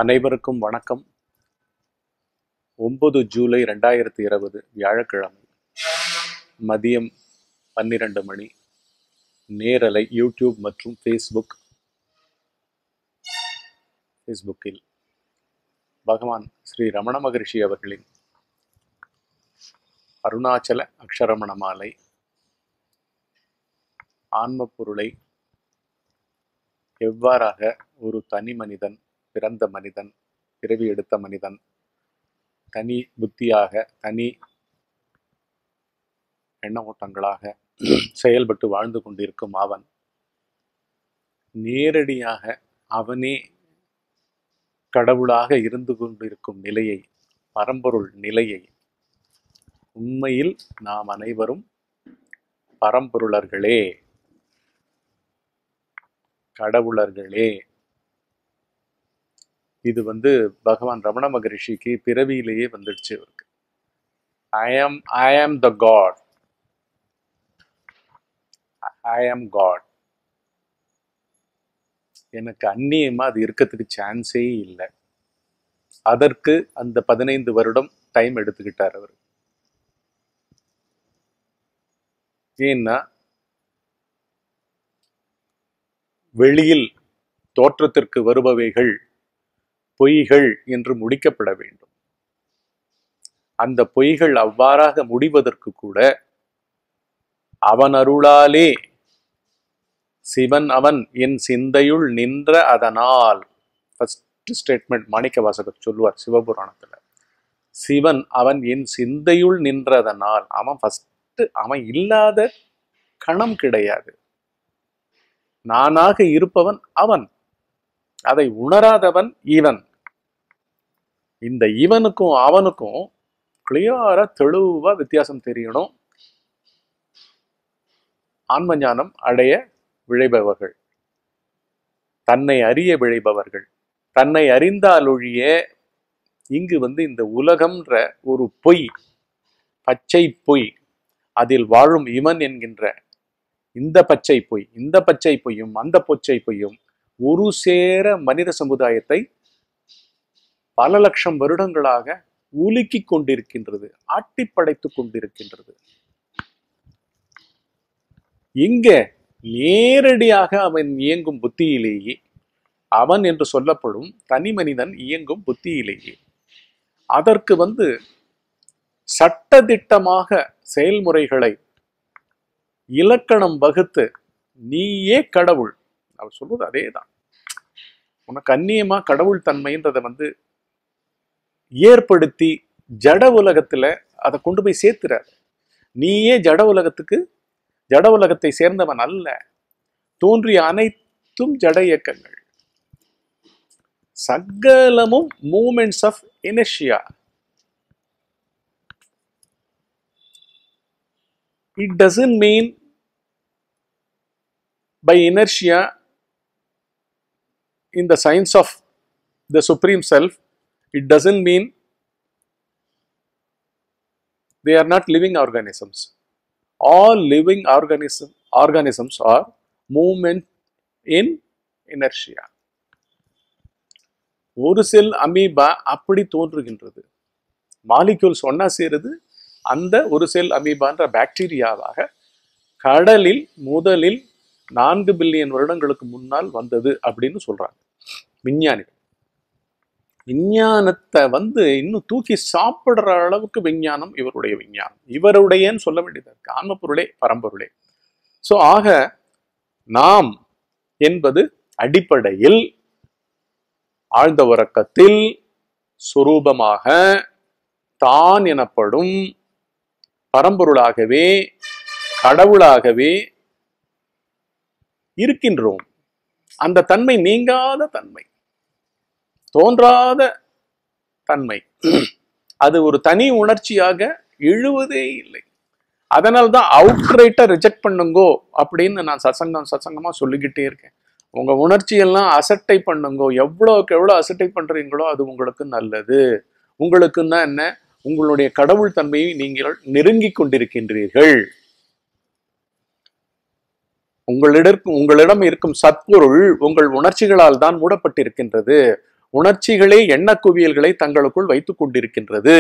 அனைவருக்கும் வணக்கம். 9 ஜூலை 2020 வியாழக்கிழமை மதியம் 12 மணி. நேரலை யூடியூப் மற்றும் ஃபேஸ்புக்கில் பகவான் ஸ்ரீ ரமண மகரிஷி அவர்களின் அருணாச்சல அக்ஷரமண மாலை ஆன்ம பொருளை எவ்வாறாக ஒரு தனி மனிதன், பிறந்த மனிதன், பிறவி எடுத்த மனிதன், தனி புத்தியாக, தனி எண்ண ஓட்டங்களாக செயல்பட்டு வாழ்ந்து கொண்டிருக்கும் அவன் நேரடியாக அவனே கடவுளாக இருந்து கொண்டிருக்கும் நிலையை, பரம்பொருள் நிலையை, உண்மையில் நாம் அனைவரும் பரம்பொருளர்களே, கடவுளர்களே. இது பகவான் ரமண மகரிஷிக்கு பிறவியிலேயே வந்துடுச்சு. இவருக்கு ஐ ஆம் த காட், ஐ ஆம் காட். எனக்கு அந்நியமா அது இருக்கிறதுக்கு சான்ஸே இல்லை. அதற்கு அந்த 15 வருடம் டைம் எடுத்துக்கிட்டார் அவர். ஏன்னா வெளியில் தோற்றத்திற்கு வருபவைகள் பொய்கள் என்று முடிக்கப்பட வேண்டும். அந்த பொய்கள் அவ்வாறாக முடிவதற்கு கூட அவன் அருளாலே சிவன் அவன் என் சிந்தையுள் நின்ற அதனால். ஃபர்ஸ்ட் ஸ்டேட்மெண்ட் மாணிக்க வாசகர் சொல்லுவார் சிவபுராணத்துல. சிவன் அவன் என் சிந்தையுள் நின்றதனால். அவன் இல்லாத கணம் கிடையாது. நானாக இருப்பவன் அவன், அதை உணராதவன் இவன். இந்த இவனுக்கும் அவனுக்கும் கிளியரா தெளிவா வித்தியாசம் தெரியணும். ஆன்ம ஞானம் அடைய விழைபவர்கள், தன்னை அறிய விழைபவர்கள், தன்னை அறிந்தாலொழிய இங்கு இந்த உலகம்ன்ற ஒரு பொய், பச்சை பொய், அதில் வாழும் இவன் என்கின்ற இந்த பச்சை பொய், இந்த பச்சை பொய்யும் அந்த பொச்சை பொய்யும் ஒரு சேர மனித சமுதாயத்தை பல லட்சம் வருடங்களாக உலுக்கி கொண்டிருக்கின்றது, ஆட்டி படைத்துக் கொண்டிருக்கின்றது. இங்க நேரடியாக அவன் இயங்கும் புத்தியிலேயே, அவன் என்று சொல்லப்படும் தனி மனிதன் இயங்கும் புத்தியிலேயே அதற்கு சட்டதிட்டமாக செயல்முறைகளை இலக்கணம் வகுத்து நீயே கடவுள், அவர் சொல்வது அதேதான். உனக்கு அந்நியமா கடவுள் தன்மைன்றதை ஏற்படுத்தி ஜட உலகத்துல அதை கொண்டு போய் சேர்த்துறாரு. நீயே ஜட உலகத்தை சேர்ந்தவன் அல்ல. தோன்றிய அனைத்தும் ஜட இயக்கங்கள், சகலமும் moments of inertia. It doesn't mean by inertia in the science of the Supreme Self, it doesn't mean they are not living organisms. All living organisms are movement in inertia. ஒரு செல் அமீபா அப்படி தோன்றுகின்றது. Molecules ஒன்னா சேருது. அந்த ஒரு செல் அமீபான்ற பாக்டீரியாவாக கடலில் முதலில் 4 billion வருடங்களுக்கு முன்னால் வந்தது அப்படின்னு சொல்றாங்க விஞ்ஞானிகள். விஞ்ஞானத்தை இன்னும் தூக்கி சாப்பிடுற அளவுக்கு விஞ்ஞானம் இவருடைய விஞ்ஞானம். இவருடையன்னு சொல்ல வேண்டியது இருக்கு. ஆன்ம பொருளே, பரம்பொருளே. சோ ஆக நாம் என்பது அடிப்படையில் ஆழ்ந்த உறக்கத்தில் சொரூபமாக தான் எனப்படும் பரம்பொருளாகவே, கடவுளாகவே இருக்கின்றோம். அந்த தன்மை நீங்காத தன்மை, தோன்றாத தன்மை. அது ஒரு தனி உணர்ச்சியாக எழுவதே இல்லை. அதனால்தான் அவுட்ரைட்டா ரிஜெக்ட் பண்ணுங்கோ அப்படின்னு நான் சத்சங்கமா சொல்லிக்கிட்டே இருக்கேன். உங்க உணர்ச்சியெல்லாம் அசட்டை பண்ணுங்கோ. எவ்வளவுக்கு எவ்வளவு அசட்டை பண்றீங்களோ அது உங்களுக்கு நல்லது. உங்களுக்குன்னா என்ன? உங்களுடைய கடவுள் தன்மையை நீங்கள் நெருங்கி கொண்டிருக்கின்றீர்கள். உங்களிடம் இருக்கும் சத்பொருள் உங்கள் உணர்ச்சிகளால் தான் மூடப்பட்டிருக்கின்றது. உணர்ச்சிகளே எண்ண குவியல்களை தங்களுக்குள் வைத்துக் கொண்டிருக்கின்றது.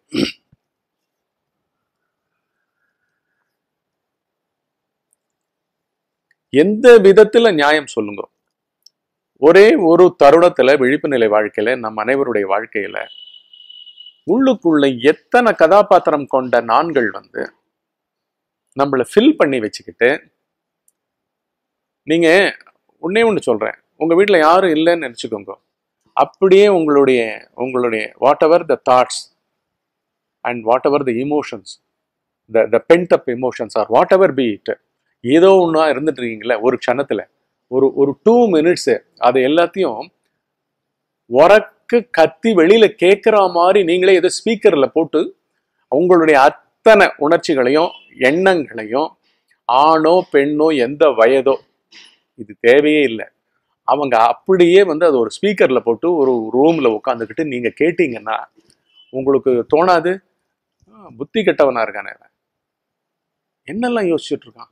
எந்த விதத்துல நியாயம் சொல்லுங்க? ஒரே ஒரு தருணத்துல விழிப்பு நிலை வாழ்க்கையில, நம் அனைவருடைய வாழ்க்கையில உள்ளுக்குள்ள எத்தனை கதாபாத்திரம் கொண்ட நான்கள் நம்மளை ஃபில் பண்ணி வச்சுக்கிட்டு, நீங்க ஒன்னே ஒண்ணு சொல்றேன், உங்க வீட்டுல யாரும் இல்லைன்னு நினைச்சுக்கோங்க, அப்படியே உங்களுடைய whatever the thoughts and whatever the emotions, the pent up emotions or whatever be it, ஏதோ ஒன்றா இருந்துட்டு இருக்கீங்களே ஒரு க்ஷணத்துல, ஒரு 2 minutes அதை எல்லாத்தையும் உறக்க கத்தி வெளியில கேட்கிற மாதிரி நீங்களே ஏதோ ஸ்பீக்கர்ல போட்டு உங்களுடைய அத்தனை உணர்ச்சிகளையும் எண்ணங்களையும், ஆணோ பெண்ணோ எந்த வயதோ இது தேவையே இல்லை, அவங்க அப்படியே அது ஒரு ஸ்பீக்கர்ல போட்டு ஒரு ரூம்ல உட்காந்துக்கிட்டு நீங்க கேட்டீங்கன்னா உங்களுக்கு தோணாது, புத்தி கெட்டவனா இருக்கானே, என்னெல்லாம் யோசிச்சுட்டு இருக்கான்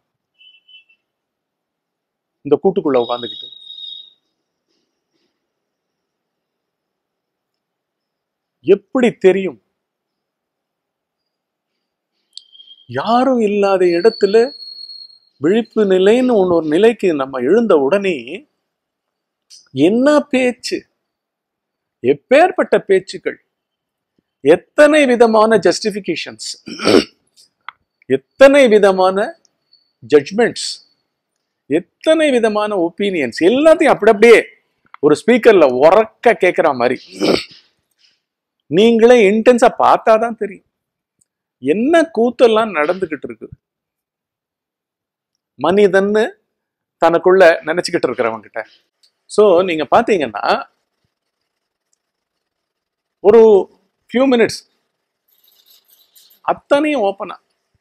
இந்த கூட்டுக்குள்ள உட்காந்துக்கிட்டு? எப்படி தெரியும்? யாரும் இல்லாத இடத்துல விழிப்பு நிலைன்னு ஒரு நிலைக்கு நம்ம எழுந்த உடனே என்ன பேச்சு, எப்பேற்பட்ட பேச்சுக்கள், எத்தனை விதமான ஜஸ்டிபிகேஷன்ஸ், எத்தனை விதமான ஜட்ஜ்மெண்ட்ஸ், எத்தனை விதமான ஒப்பீனியன்ஸ், எல்லாத்தையும் அப்படியே ஒரு ஸ்பீக்கர்ல உறக்க கேட்கிற மாதிரி நீங்களே இன்டென்ஸா பார்த்தாதான் தெரியும் என்ன கூத்தெல்லாம் நடந்துகிட்டு இருக்கு. மனிதன்னு தனக்குள்ள நினைச்சுக்கிட்டு இருக்கிறவங்க கிட்ட. சோ நீங்க பாத்தீங்கன்னா ஒரு few minutes அத்தனையும் ஓப்பனா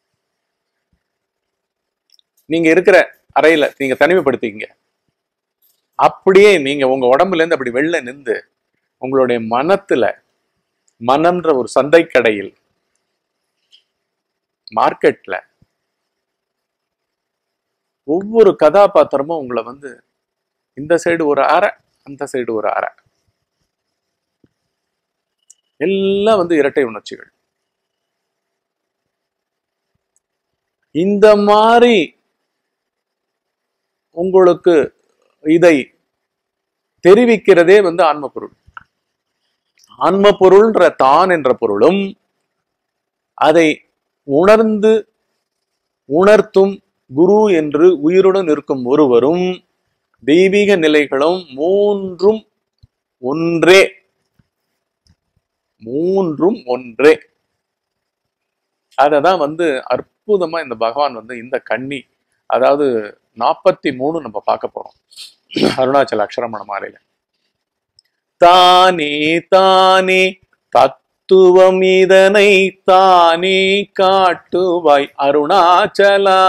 நீங்க இருக்கிற அறையில நீங்க தனிமைப்படுத்திங்க, அப்படியே நீங்க உங்க உடம்புல இருந்து அப்படி வெளில நின்று உங்களுடைய மனத்துல, மனம்ன்ற ஒரு சந்தை கடையில், மார்க்கெட்ல ஒவ்வொரு கதாபாத்திரமும் உங்களை இந்த சைடு ஒரு அறை, அந்த சைடு ஒரு அறை, எல்லாம் இரட்டை உணர்ச்சிகள். இந்த மாதிரி உங்களுக்கு இதை தெரிவிக்கிறதே ஆன்ம பொருள். ஆன்ம பொருள்ன்ற தான் என்ற பொருளும், அதை உணர்த்தும் குரு என்று உயிருடன் இருக்கும் ஒருவரும், தெய்வீக நிலைகளும் மூன்றும் ஒன்றே. அததான் அற்புதமா இந்த பகவான் இந்த கன்னி, அதாவது 43 நம்ம பார்க்க போறோம் அருணாச்சல அக்ஷரமண மாலையில. தானே தானே தத்துவம் இதனை தானே காட்டுவாய் அருணாச்சலா.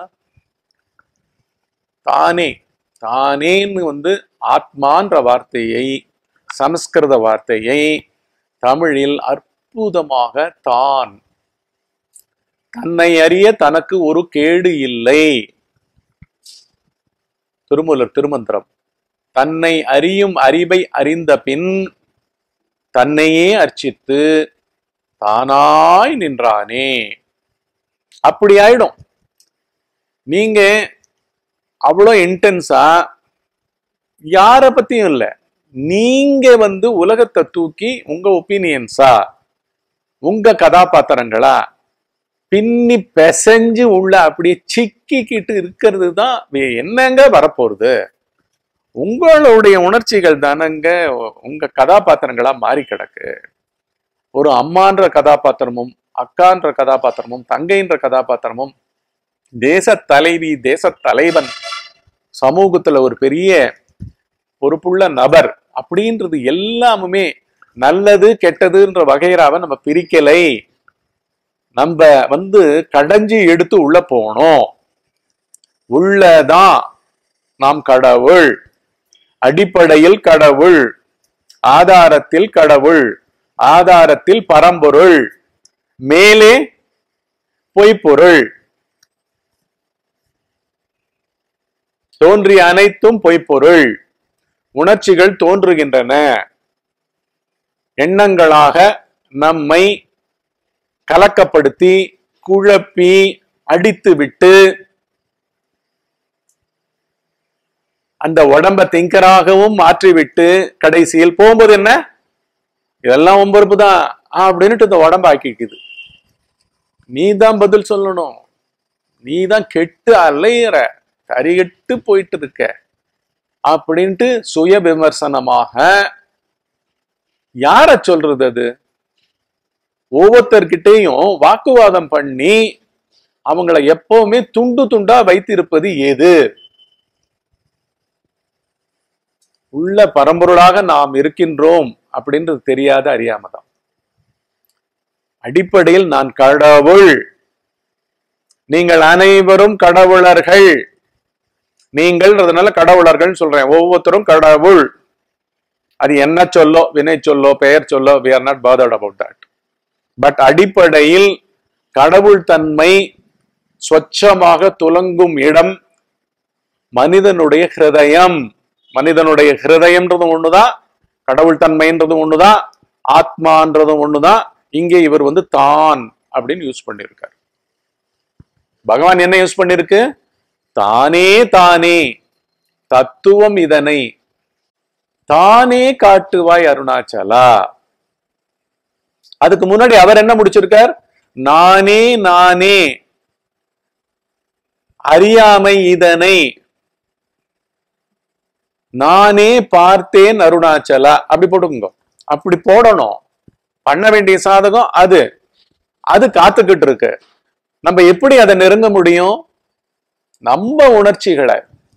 தானே தானேன்னு ஆத்மான்ற வார்த்தையை, சமஸ்கிருத வார்த்தையை தமிழில் அற்புதமாக தான், தன்னை அறிய தனக்கு ஒரு கேடு இல்லை. திருமூலர் திருமந்திரம், தன்னை அறியும் அறிவை அறிந்த பின் தன்னையே அர்ச்சித்து தானாய் நின்றானே. அப்படி ஆயிடும். நீங்க அவ்வளோ இன்டென்ஸா யார பத்தியும் இல்ல, நீங்க உலகத்தை தூக்கி உங்க ஒப்பீனியன்ஸா, உங்க கதாபாத்திரங்களா பின்னி பெசஞ்சு உள்ள அப்படியே சிக்கிக்கிட்டு இருக்கிறது தான் என்னங்க வரப்போறது. உங்களுடைய உணர்ச்சிகள் தானங்க உங்க கதாபாத்திரங்களா மாறி கிடக்கு. ஒரு அம்மான்ற கதாபாத்திரமும், அக்கான்ற கதாபாத்திரமும், தங்கைன்ற கதாபாத்திரமும், தேச தலைவி, தேச தலைவன், சமூகத்துல ஒரு பெரிய பொறுப்புள்ள நபர் அப்படின்றது எல்லாமுமே நல்லது கெட்டதுன்ற வகைராவை நம்ம பிரிக்கலை. நம்ம கடைஞ்சி எடுத்து உள்ள போனோம். உள்ளதான் நாம் கடவுள், அடிப்படையில் கடவுள், ஆதாரத்தில் கடவுள், ஆதாரத்தில் பரம்பொருள், மேலே பொய்ப்பொருள். தோன்றிய அனைத்தும் பொய்ப்பொருள். உணர்ச்சிகள் தோன்றுகின்றன, எண்ணங்களாக நம்மை கலக்கப்படுத்தி குழப்பி அடித்து விட்டு அந்த உடம்ப திங்கராகவும் மாற்றிவிட்டு கடைசியில் போகும்போது என்ன, இதெல்லாம் ஒம்பருப்பு தான் அப்படின்னுட்டு இந்த உடம்ப ஆக்கிக்குது. நீ தான் பதில் சொல்லணும். நீ தான் கெட்டு அலையிற, கரிகெட்டு போயிட்டு இருக்க அப்படின்ட்டு சுய விமர்சனமாக யார சொல்றது? அது ஒவ்வொருத்தர்கிட்டையும் வாக்குவாதம் பண்ணி அவங்களை எப்பவுமே துண்டு துண்டா வைத்திருப்பது எது? உள்ள பரம்பொருளாக நாம் இருக்கின்றோம் அப்படின்றது தெரியாத அறியாமதான். அடிப்படையில் நான் கடவுள், நீங்கள் அனைவரும் கடவுளர்கள், நீங்கள்ன்றதுனால கடவுளர்கள் சொல்றேன். ஒவ்வொருத்தரும் கடவுள். அது என்ன சொல்லோ, வினை சொல்லோ, பெயர் சொல்லோ, we are not bothered about that. But அடிப்படையில் கடவுள் தன்மை ஸ்வச்சமாக துலங்கும் இடம் மனிதனுடைய ஹிருதயம். மனிதனுடைய ஹிருதயம்ன்றதும் ஒண்ணுதான், கடவுள் தன்மைன்றதும் ஒண்ணுதான், ஆத்மான்றதும் ஒண்ணுதான். இங்கே இவர் தான் அப்படின்னு யூஸ் பண்ணிருக்காரு. பகவான் என்ன யூஸ் பண்ணிருக்கு? தானே தானே தத்துவம், இதனை தானே காட்டுவாய் அருணாச்சலா. அதுக்கு முன்னாடி அவர் என்ன முடிச்சிருக்கார்? நானே நானே அறியாமை இதனை நானே பார்த்தேன் அருணாச்சலா. அப்படி போட்டுங்க. அப்படி போடணும். பண்ண வேண்டிய சாதகம் அது. அது காத்துக்கிட்டு இருக்கு. நம்ம எப்படி அதை நெருங்க முடியும்? நம்ம உணர்ச்சிகளை,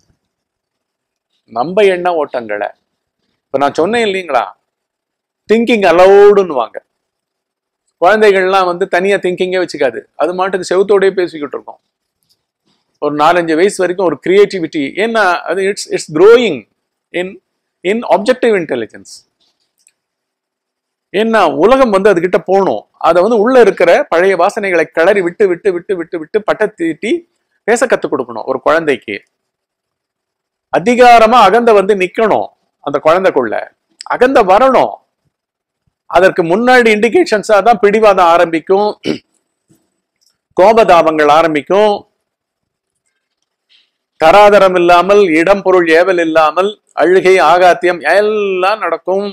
நம்ம எண்ண ஓட்டங்களை. இப்ப நான் சொன்னேன் இல்லைங்களா, திங்கிங் அலௌடுன்னு வாங்க. குழந்தைகள்லாம் தனியா திங்கிங்கே வச்சுக்காது. அது மாட்டுக்கு செவத்தோடய பேசிக்கிட்டு இருக்கோம். ஒரு 4-5 வயசு வரைக்கும் ஒரு கிரியேட்டிவிட்டி. ஏன்னா அது it's growing in objective intelligence. ஏன்னா உலகம் அதுகிட்ட போகணும். அதை உள்ள இருக்கிற பழைய வாசனைகளை கிளறி விட்டு விட்டு விட்டு விட்டு விட்டு பட்ட தீட்டி பேச கத்துக் கொடுக்கணும். ஒரு குழந்தைக்கு அதிகாரமா அகந்த நிக்கணும். அந்த குழந்தைக்குள்ள அகந்த வரணும். அதற்கு முன்னாடி இண்டிகேஷன்ஸா தான் பிடிவாதம் ஆரம்பிக்கும், கோபதாபங்கள் ஆரம்பிக்கும், தராதரம் இல்லாமல், இடம் பொருள் ஏவல் இல்லாமல் அழுகை, ஆகாத்தியம் எல்லாம் நடக்கும்.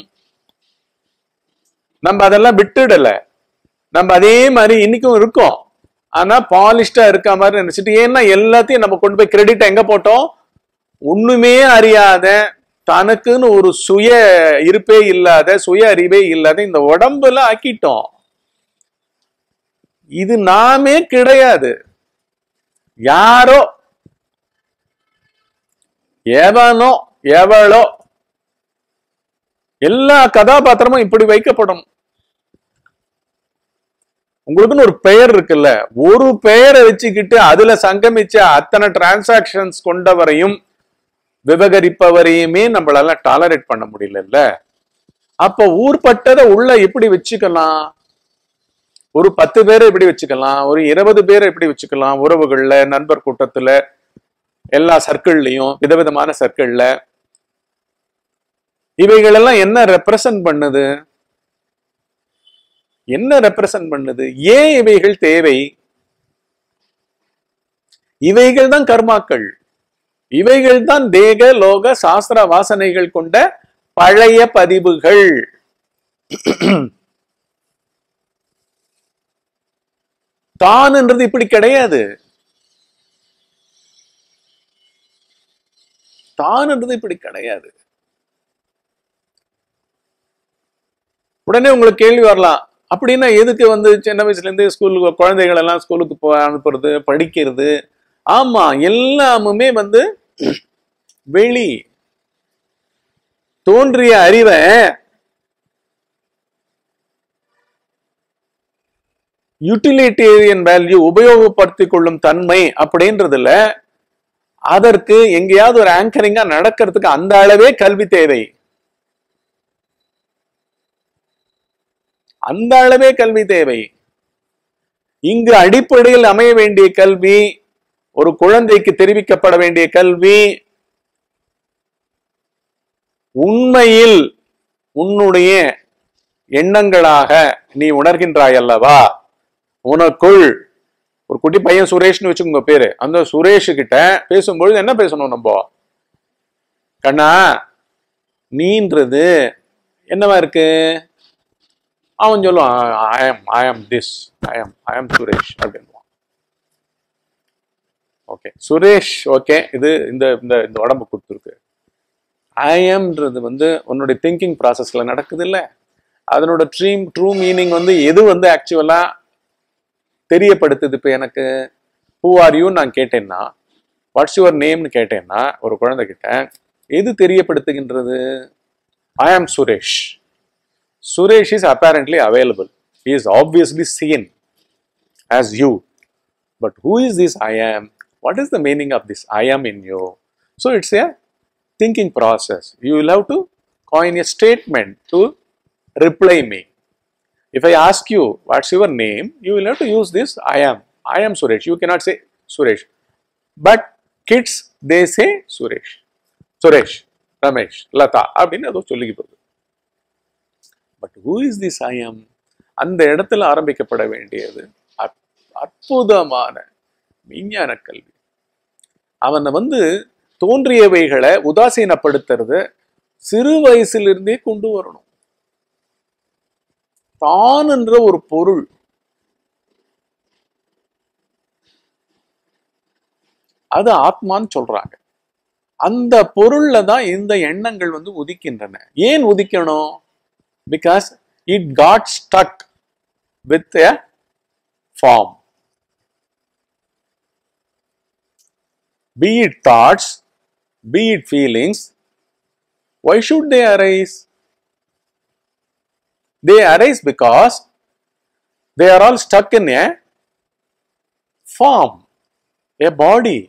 நம்ம அதெல்லாம் விட்டுடல. நம்ம அதே மாதிரி இன்னைக்கும் இருக்கோம். ஆனா பாலிஷ்டா இருக்க மாதிரி நினைச்சிட்டு, ஏன்னா எல்லாத்தையும் நம்ம கொண்டு போய் கிரெடிட் எங்க போட்டோம்? ஒண்ணுமே அறியாத, தனக்குன்னு ஒரு சுய இருப்பே இல்லாத, சுய அறிவே இல்லாத இந்த உடம்புல ஆக்கிட்டோம். இது நாமே கிடையாது. யாரோ, எவனோ, எவளோ, எல்லா கதாபாத்திரமும் இப்படி வைக்கப்படும். உங்களுக்குன்னு ஒரு பெயர் இருக்குல்ல, ஒரு பெயரை வச்சுக்கிட்டு அதுல சங்கமிச்ச அத்தனை டிரான்சாக்சன்ஸ் கொண்டவரையும் விவகரிப்பவரையுமே நம்மளால டாலரேட் பண்ண முடியல. அப்ப ஊர்பட்டதை உள்ள எப்படி வச்சுக்கலாம்? ஒரு 10 பேரை எப்படி வச்சுக்கலாம், ஒரு 20 பேரை எப்படி வச்சுக்கலாம். உறவுகள்ல, நண்பர் கூட்டத்துல, எல்லா சர்க்கிள்லயும், விதவிதமான சர்க்கிள்ல. இவைகள் எல்லாம் என்ன ரெப்ரசன்ட் பண்ணுது? என்ன ரெப்ரசன்ட் பண்ணுது? ஏன் இவைகள் தேவை? இவைகள் தான் கர்மாக்கள். இவைகள் தான் தேக லோக சாஸ்திர வாசனைகள் கொண்ட பழைய பதிவுகள். தான்ன்றது இப்படி கிடையாது. தான்ன்றது இப்படி கிடையாது. உடனே உங்களுக்கு கேள்வி வரலாம், அப்படின்னா எதுக்கு சின்ன வயசுல இருந்து ஸ்கூலுக்கு குழந்தைகள் எல்லாம் ஸ்கூலுக்கு அனுப்புறது, படிக்கிறது? ஆமா, எல்லாமுமே வெளி தோன்றிய அறிவை யூட்டிலிட்டேரியன் வேல்யூ, உபயோகப்படுத்திக் கொள்ளும் தன்மை அப்படின்றதுல அதற்கு எங்கேயாவது ஒரு ஆங்கரிங்கா நடக்கிறதுக்கு அந்த அளவே கல்வி தேவை. அந்த அளவே கல்வி தேவை. இங்கு அடிப்படையில் அமைய வேண்டிய கல்வி, ஒரு குழந்தைக்கு தெரிவிக்கப்பட வேண்டிய கல்வி, உண்மையில் உன்னுடைய எண்ணங்களாக நீ உணர்கின்றாய் அல்லவா? உனக்குள் ஒரு குட்டி பையன் சுரேஷ்னு வச்சுக்கோங்க பேரு. அந்த சுரேஷ் கிட்ட பேசும்பொழுது என்ன பேசணும் நம்ம? கண்ணா, நீன்றது என்னவா இருக்கு? அவன் சொல்லுவான், ஐ ஆம் திஸ், ஐ ஆம் சுரேஷ் அப்படின்னு. ஓகே சுரேஷ், ஓகே இது இந்த இந்த உடம்பு கொடுத்துருக்கு. ஐ ஆம்ன்றது உன்னுடைய திங்கிங் ப்ராசஸ்ல நடக்குது இல்ல, அதனோட ட்ரூ மீனிங் எது ஆக்சுவலா தெரியப்படுத்துது. இப்ப எனக்கு ஹூ ஆர் யூ நான் கேட்டேன்னா, வாட்ஸ் யுவர் நேம்னு கேட்டேன்னா ஒரு குழந்தை கிட்ட எது தெரியப்படுத்துகின்றது? I am Suresh. Suresh is apparently available. He is obviously seen as you. But who is this I am? What is the meaning of this I am in you? So it's a thinking process. You will have to coin a statement to reply me. If I ask you, what's your name? You will have to use this I am. I am Suresh. You cannot say Suresh. But kids, they say Suresh. Suresh, Ramesh, Lata. அப்படின்னு அதோ சொல்லிக்கு போகுது. But who is this I am? அந்த இடத்துல ஆரம்பிக்கப்பட வேண்டியது அற்புதமான விஞ்ஞான கல்வி. அவனை தோன்றியவைகளை உதாசீனப்படுத்துறது சிறு வயசிலிருந்தே கொண்டு வரணும். தான் என்ற ஒரு பொருள், அது ஆத்மான்னு சொல்றாங்க. அந்த பொருள்ல தான் இந்த எண்ணங்கள் உதிக்கின்றன. ஏன் உதிக்கணும்? Because it got stuck with a form. Be it thoughts, be it feelings, why should they arise? They arise because they are all stuck in a form, a body,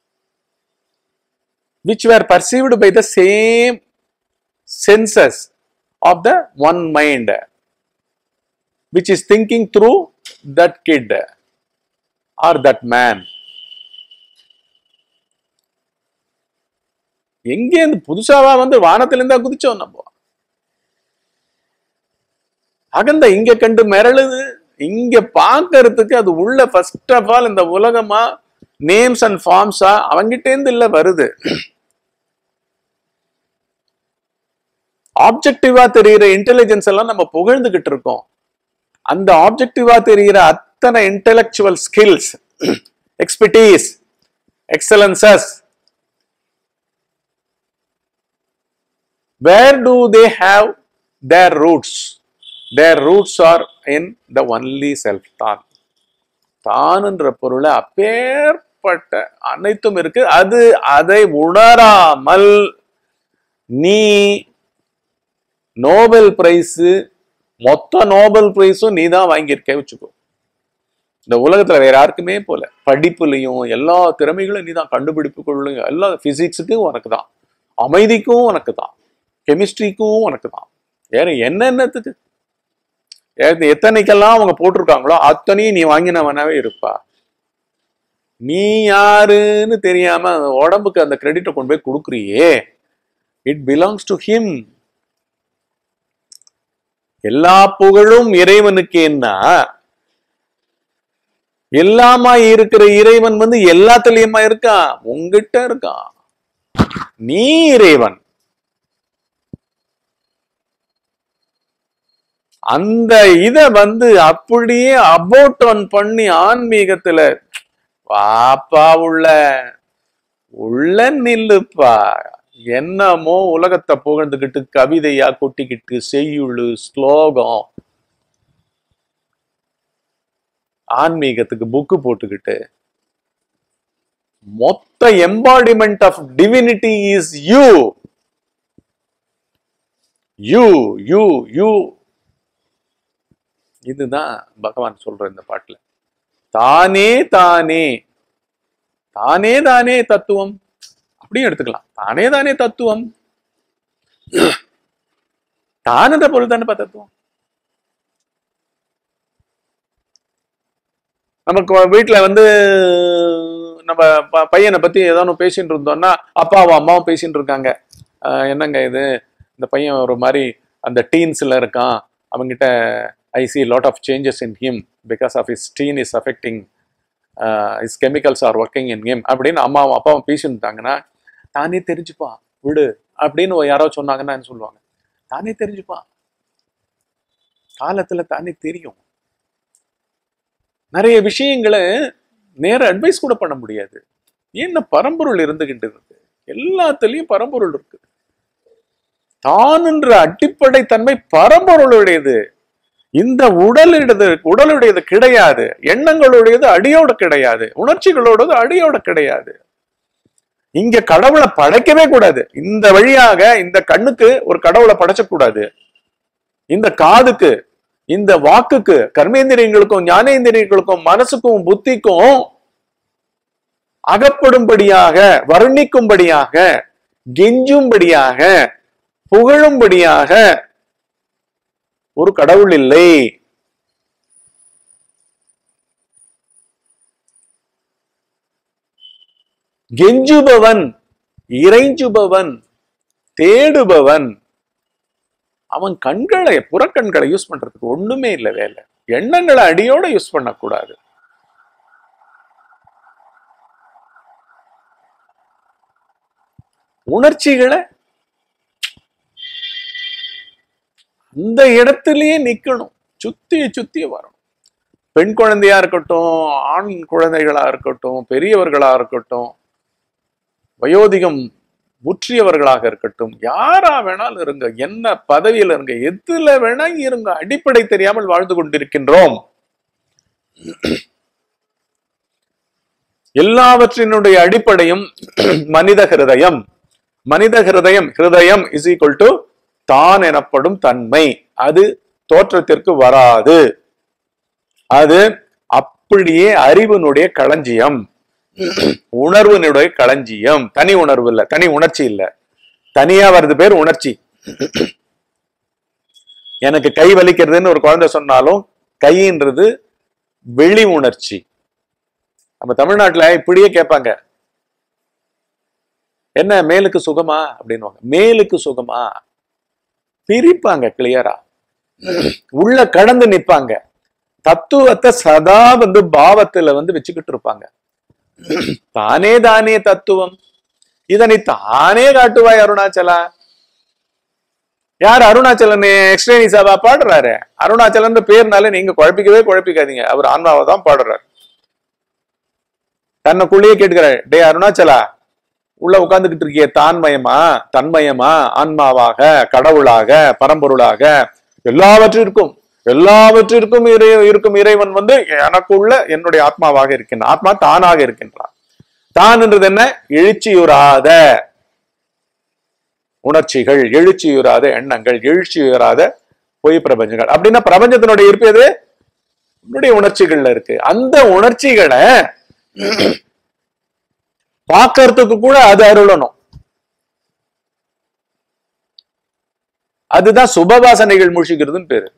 which were perceived by the same senses of the one mind, which is thinking through that kid or that man. எங்கே புதுசாவா வானத்திலிருந்தா குதிச்சோம் நம்ம. அகந்த இங்க கண்டு மிரளுது. இங்க பாக்கிறதுக்கு அது உள்ள first of all இந்த உலகமா நேம்ஸ் அண்ட் ஃபார்ம்ஸா அவங்கிட்டே இருந்து இல்ல வருது. ஆப்ஜெக்டிவா தெரிகிற இன்டெலிஜென்ஸ் எல்லாம் நம்ம புகழ்ந்துகிட்டு இருக்கோம். அந்த ஆப்ஜெக்டிவா தெரிகிற அத்தனை intellectual skills, expertise, excellences, where do they have their roots? Their roots are in the only self. தான் என்ற பொருளை அப்பேற்பட்ட அனைத்தும் இருக்கு. அது அதை உணராமல் நீ நோபல் பிரைஸ், மொத்த நோபல் பிரைஸும் நீ தான் வாங்கியிருக்க வச்சுக்கோ. இந்த உலகத்துல வேற யாருக்குமே போல. படிப்புலையும் எல்லா திறமைகளும் நீ தான், கண்டுபிடிப்புகளும் எல்லா பிசிக்ஸுக்கும் உனக்கு தான், அமைதிக்கும் உனக்கு தான், கெமிஸ்ட்ரிக்கும் உனக்கு தான். வேற என்னென்னத்துக்கு எத்தனைக்கெல்லாம் அவங்க போட்டிருக்காங்களோ அத்தனையும் நீ வாங்கினவனாவே இருப்பா. நீ யாருன்னு தெரியாம உடம்புக்கு அந்த கிரெடிட்டை கொண்டு போய் கொடுக்குறியே, இட் பிலாங்ஸ் டு ஹிம். எல்லா புகழும் இறைவனுக்கு. என்ன எல்லாமா இருக்கிற இறைவன் எல்லாத்துலயுமா இருக்கான்? உங்ககிட்ட இருக்கான். நீ இறைவன். அந்த இத அப்படியே அபோட் ஆன் பண்ணி ஆன்மீகத்துல வாப்பா உள்ள நில்லுப்பா. என்னமோ உலகத்தை புகழ்ந்துகிட்டு கவிதையா கொட்டிக்கிட்டு செய்யுளு ஸ்லோகம், ஆன்மீகத்துக்கு புக்கு போட்டுக்கிட்டு, மொத்த embodiment of divinity is you. You you you. இதுதான் பகவான் சொல்ற இந்த பாட்டுல. தானே தானே, தானே தானே தத்துவம் அப்படியும் எடுத்துக்கலாம். தானே தானே தத்துவம், தானத பொருள் தானே தத்துவம். நமக்கு வீட்டுல நம்ம பையனை பத்தி ஏதாவது பேசிட்டு இருந்தோம்னா அப்பாவும் அம்மாவும் பேசிட்டு இருக்காங்க. என்னங்க இது, இந்த பையன் ஒரு மாதிரி அந்த டீன்ஸ்ல இருக்கான், அவங்ககிட்ட I see lot of changes in him because of his teen is affecting his chemicals are working in him அப்படின்னு அம்மாவும் அப்பாவும் பேசியிருந்தாங்கன்னா தானே தெரிஞ்சுப்பான் விடு அப்படின்னு யாரோ சொன்னாங்கன்னா என்ன சொல்லுவாங்க? தானே தெரிஞ்சுப்பான், காலத்துல தானே தெரியும். நிறைய விஷயங்களை நேர அட்வைஸ் கூட பண்ண முடியாது. என்ன பரம்பொருள் இருந்துகிட்டு இருக்கு, எல்லாத்துலயும் பரம்பொருள் இருக்கு. தான் என்ற அடிப்படை தன்மை பரம்பொருளுடையது. இந்த உடலுடையது கிடையாது, எண்ணங்களுடையது அடியோட கிடையாது, உணர்ச்சிகளோடது அடியோட கிடையாது. இங்க கடவுளை படைக்கவே கூடாது. இந்த வழியாக இந்த கண்ணுக்கு ஒரு கடவுளை படைச்சக்கூடாது. இந்த காதுக்கு, இந்த வாக்குக்கு, கர்மேந்திரியங்களுக்கும் ஞானேந்திரியங்களுக்கும் மனசுக்கும் புத்திக்கும் அகப்படும்படியாக, வர்ணிக்கும்படியாக, கெஞ்சும்படியாக, புகழும்படியாக ஒரு கடவுள் இல்லை. கெஞ்சுபவன், இறைஞ்சுபவன், தேடுபவன், அவன் கண்களை, புறக்கண்களை யூஸ் பண்றதுக்கு ஒண்ணுமே இல்லை வேலை. எண்ணங்களை அடியோட யூஸ் பண்ணக்கூடாது. உணர்ச்சிகளை அந்த இடத்திலேயே நிக்கணும், சுத்தி வரணும். பெண் குழந்தையா இருக்கட்டும், ஆண் குழந்தைகளா இருக்கட்டும், பெரியவர்களா இருக்கட்டும், வயோதிகம் முற்றியவர்களாக இருக்கட்டும், யாரா வேணாலும் இருங்க, என்ன பதவியில இருங்க, எதுல வேணா இருங்க, அடிப்படை தெரியாமல் வாழ்ந்து கொண்டிருக்கின்றோம். எல்லாவற்றினுடைய அடிப்படையும் மனித ஹிருதயம். மனித ஹிருதயம், ஹிருதயம் இஸ் ஈக்குவல் டு தான் எனப்படும் தன்மை. அது தோற்றத்திற்கு வராது. அது அப்படியே அறிவினுடைய களஞ்சியம், உணர்வினுடைய களஞ்சியம். தனி உணர்வு இல்ல, தனி உணர்ச்சி இல்ல. தனியா வருது பேர் உணர்ச்சி. எனக்கு கை வலிக்கிறதுன்னு ஒரு குழந்தை சொன்னாலும் கைன்றது வெளி உணர்ச்சி. நம்ம தமிழ்நாட்டுல இப்படியே கேட்பாங்க, என்ன மேலுக்கு சுகமா அப்படின்னு. மேலுக்கு சுகமா பிரிப்பாங்க கிளியரா, உள்ள கடந்து நிற்பாங்க. தத்துவத்தை சதா பாவத்துல வச்சுக்கிட்டு இருப்பாங்க. தானே தானே தத்துவம், இதனை தானே காட்டுவாய் அருணாச்சலா. யார் அருணாச்சலன்? எக்ஸ்ட்ரேனிசாவா பாடுறாரு? அருணாச்சலன் பேர்னால நீங்க குழப்பிக்காதீங்க. அவர் ஆன்மாவை தான் பாடுறாரு. தன்னைக்குள்ளேயே கேட்டுக்கிறாரு, டே அருணாச்சலா, உள்ள உட்கார்ந்துகிட்டு இருக்கிய தான்மயமா, தன்மயமா, ஆன்மாவாக, கடவுளாக, பரம்பொருளாக, எல்லாவற்றிற்கும் இருக்கும் இறைவன் எனக்குள்ள என்னுடைய ஆத்மாவாக இருக்கின்றான். ஆத்மா தானாக இருக்கின்றான். தான் என்றது என்ன? எழுச்சியுறாத உணர்ச்சிகள், எழுச்சியுறாத எண்ணங்கள், எழுச்சியுறாத பொய் பிரபஞ்சங்கள். அப்படின்னா பிரபஞ்சத்தினுடைய இருப்பு எது? என்னுடைய உணர்ச்சிகள்ல இருக்கு. அந்த உணர்ச்சிகளை பார்க்கறதுக்கு கூட அது அருளணும். அதுதான் சுபவாசனைகள் மூழ்கிறதுன்னு பேரு.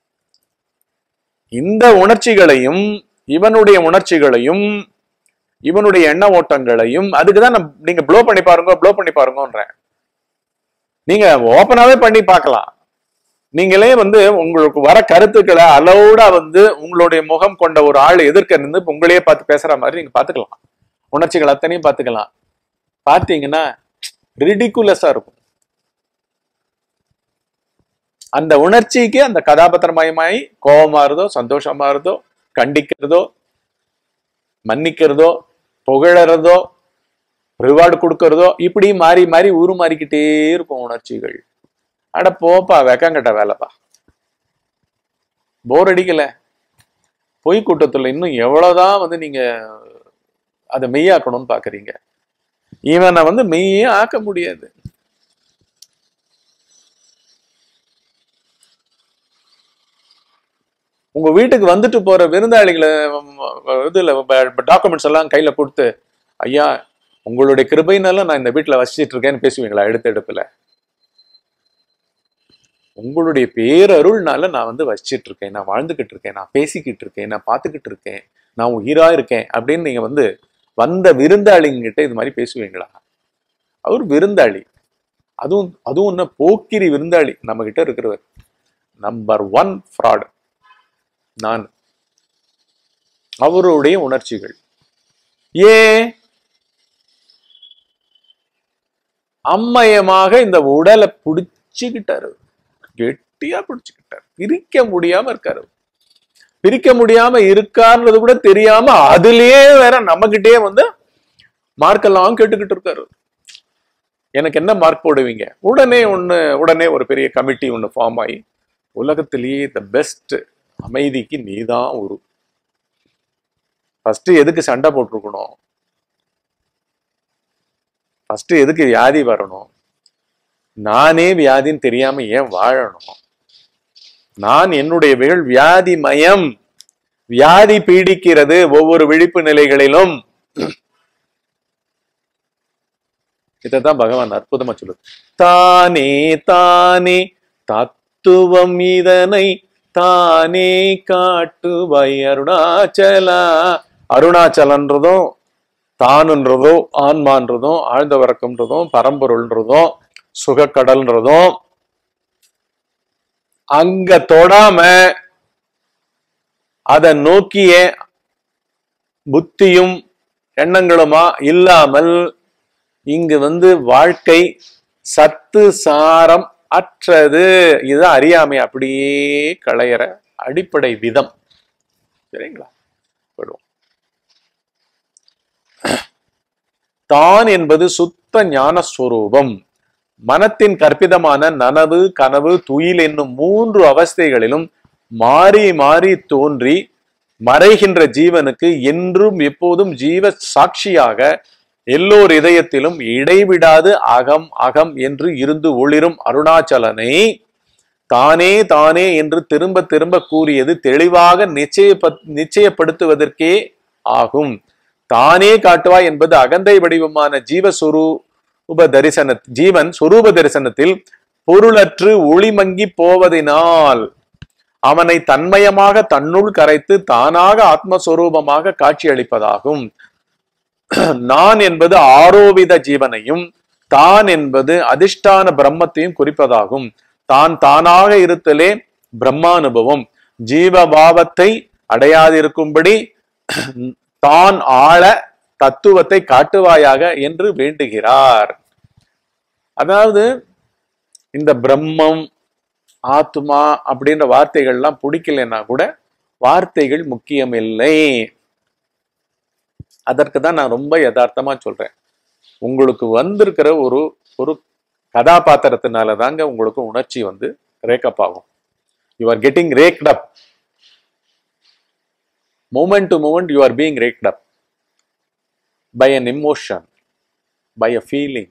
இந்த உணர்ச்சிகளையும், இவனுடைய உணர்ச்சிகளையும், இவனுடைய எண்ண ஓட்டங்களையும், அதுக்குதான் நீங்க ப்ளோ பண்ணி பாருங்கன்றேன். நீங்க ஓப்பனாவே பண்ணி பார்க்கலாம். நீங்களே உங்களுக்கு வர கருத்துக்களை அலௌடா உங்களுடைய முகம் கொண்ட ஒரு ஆள் எதிர்க்க இருந்து உங்களையே பார்த்து பேசுற மாதிரி நீங்க பாத்துக்கலாம். உணர்ச்சிகள் அத்தனையும் பார்த்துக்கலாம். பார்த்தீங்கன்னா ரிடிகுலஸா இருக்கும். அந்த உணர்ச்சிக்கு அந்த கதாபாத்திரமயமாயி கோபமா இருந்தோ, சந்தோஷமா இருந்தோ, கண்டிக்கிறதோ, மன்னிக்கிறதோ, புகழறதோ, ரிவார்டு கொடுக்கறதோ, இப்படி மாறி மாறி மாறிக்கிட்டே இருக்கும் உணர்ச்சிகள். அட போப்பா, வெக்கங்கட்ட வேலைப்பா, போர் அடிக்கல. பொய் கூட்டத்துல இன்னும் எவ்வளவுதான் நீங்க அதை மெய்யாக்கணும்னு பாக்குறீங்க. இவனை மெய்யே ஆக்க முடியாது. உங்க வீட்டுக்கு வந்துட்டு போற விருந்தாளிகளை இதுல டாக்குமெண்ட்ஸ் எல்லாம் கையில கொடுத்து, ஐயா உங்களுடைய கிருபையினால நான் இந்த வீட்டுல வசிச்சிட்டு இருக்கேன்னு பேசுவீங்களா? எடுப்புல உங்களுடைய பேரருள்னால நான் வசிச்சிட்டு இருக்கேன், நான் வாழ்ந்துகிட்டு இருக்கேன், நான் பேசிக்கிட்டு இருக்கேன், நான் பார்த்துக்கிட்டு இருக்கேன், நான் உயிரா இருக்கேன் அப்படின்னு நீங்க வந்த விருந்தாளிங்கிட்ட இது மாதிரி பேசுவீங்களா? அவர் விருந்தாளி, அதுவும் போக்கிரி விருந்தாளி நம்ம கிட்ட இருக்கிறவர். நம்பர் 1 ஃப்ராட் நான். அவருடைய உணர்ச்சிகள் ஏன் அம்மயமாக இந்த உடலை பிடிச்சுக்கிட்டாரு, கெட்டியா பிடிச்சுக்கிட்டாரு, பிரிக்க முடியாம இருக்காரு. பிரிக்க முடியாம இருக்காருன்றது கூட தெரியாம அதுலயே வேற நம்மகிட்டே வந்து மார்க்கெல்லாம் கேட்டுக்கிட்டு இருக்காரு. எனக்கு என்ன மார்க் போடுவீங்க? உடனே ஒரு பெரிய கமிட்டி ஒண்ணு ஃபார்ம் ஆகி, உலகத்திலேயே த பெஸ்ட் அமைதிக்கு நீதான் ஒரு ஃபர்ஸ்ட் எதுக்கு சண்டை போட்டிருக்கணும், ஃபர்ஸ்ட் எதுக்கு வியாதி வரணும், நானே வியாதின்னு தெரியாம ஏன் வாழணும், நான் என்னுடைய வியாதி மயம், வியாதி பீடிக்கிறது ஒவ்வொரு விழிப்பு நிலைகளிலும். இதான் பகவான் அற்புதமா சொல்லுது. தானே தானே தத்துவம் இதனை தானே காட்டுவாய் அருணாச்சலா. அருணாச்சலன்றதும் தானுன்றதும் ஆன்மான்றதும் ஆழ்ந்த வரக்கம்ன்றதும் பரம்பொருள்ன்றதும் சுகக்கடல்ன்றதும் அங்க தொடாம அதை நோக்கிய புத்தியும் எண்ணங்களுமா இல்லாமல் இங்கு வந்து வாழ்க்கை சத்து சாரம் அற்றது. இதுதான் அறியாமை அப்படியே களையற அடிப்படை விதம். சரிங்களா? தான் என்பது சுத்த ஞான ஸ்வரூபம். மனத்தின் கற்பிதமான நனவு கனவு துயில் என்னும் 3 அவஸ்தைகளிலும் மாறி மாறி தோன்றி மறைகின்ற ஜீவனுக்கு என்றும் எப்போதும் ஜீவ சாட்சியாக எல்லோர் இதயத்திலும் இடைவிடாது அகம் அகம் என்று இருந்து ஒளிரும் அருணாச்சலனை தானே தானே என்று திரும்ப திரும்ப கூறியது தெளிவாக நிச்சயப்படுத்துவதற்கே ஆகும். தானே காட்டுவாய் என்பது அகந்தை வடிவமான ஜீவன் சொரூப தரிசனத்தில் பொருளற்று ஒளிமங்கி போவதினால் அவனை தன்மயமாக தன்னுள் கரைத்து தானாக ஆத்மஸ்வரூபமாக காட்சி அளிப்பதாகும். நான் என்பது ஆரோபித ஜீவனையும் தான் என்பது அதிஷ்டான பிரம்மத்தையும் குறிப்பதாகும். தான் தானாக இருத்தலே பிரம்மானுபவம். ஜீவபாவத்தை அடையாதிருக்கும்படி தான் ஆள தத்துவத்தை காட்டுவாயாக என்று வேண்டுகிறார். அதாவது இந்த பிரம்மம் ஆத்மா அப்படின்ற வார்த்தைகள்லாம் பிடிக்கலன்னா கூட வார்த்தைகள் முக்கியமில்லை. அதற்கு தான் நான் ரொம்ப யதார்த்தமா சொல்றேன். உங்களுக்கு வந்திருக்கிற ஒரு ஒரு கதாபாத்திரத்தினால தாங்க உங்களுக்கு உணர்ச்சி வந்து ரேக்கப் ஆகும். You are getting racked up. Moment to moment you are being raked up by an emotion, by a feeling.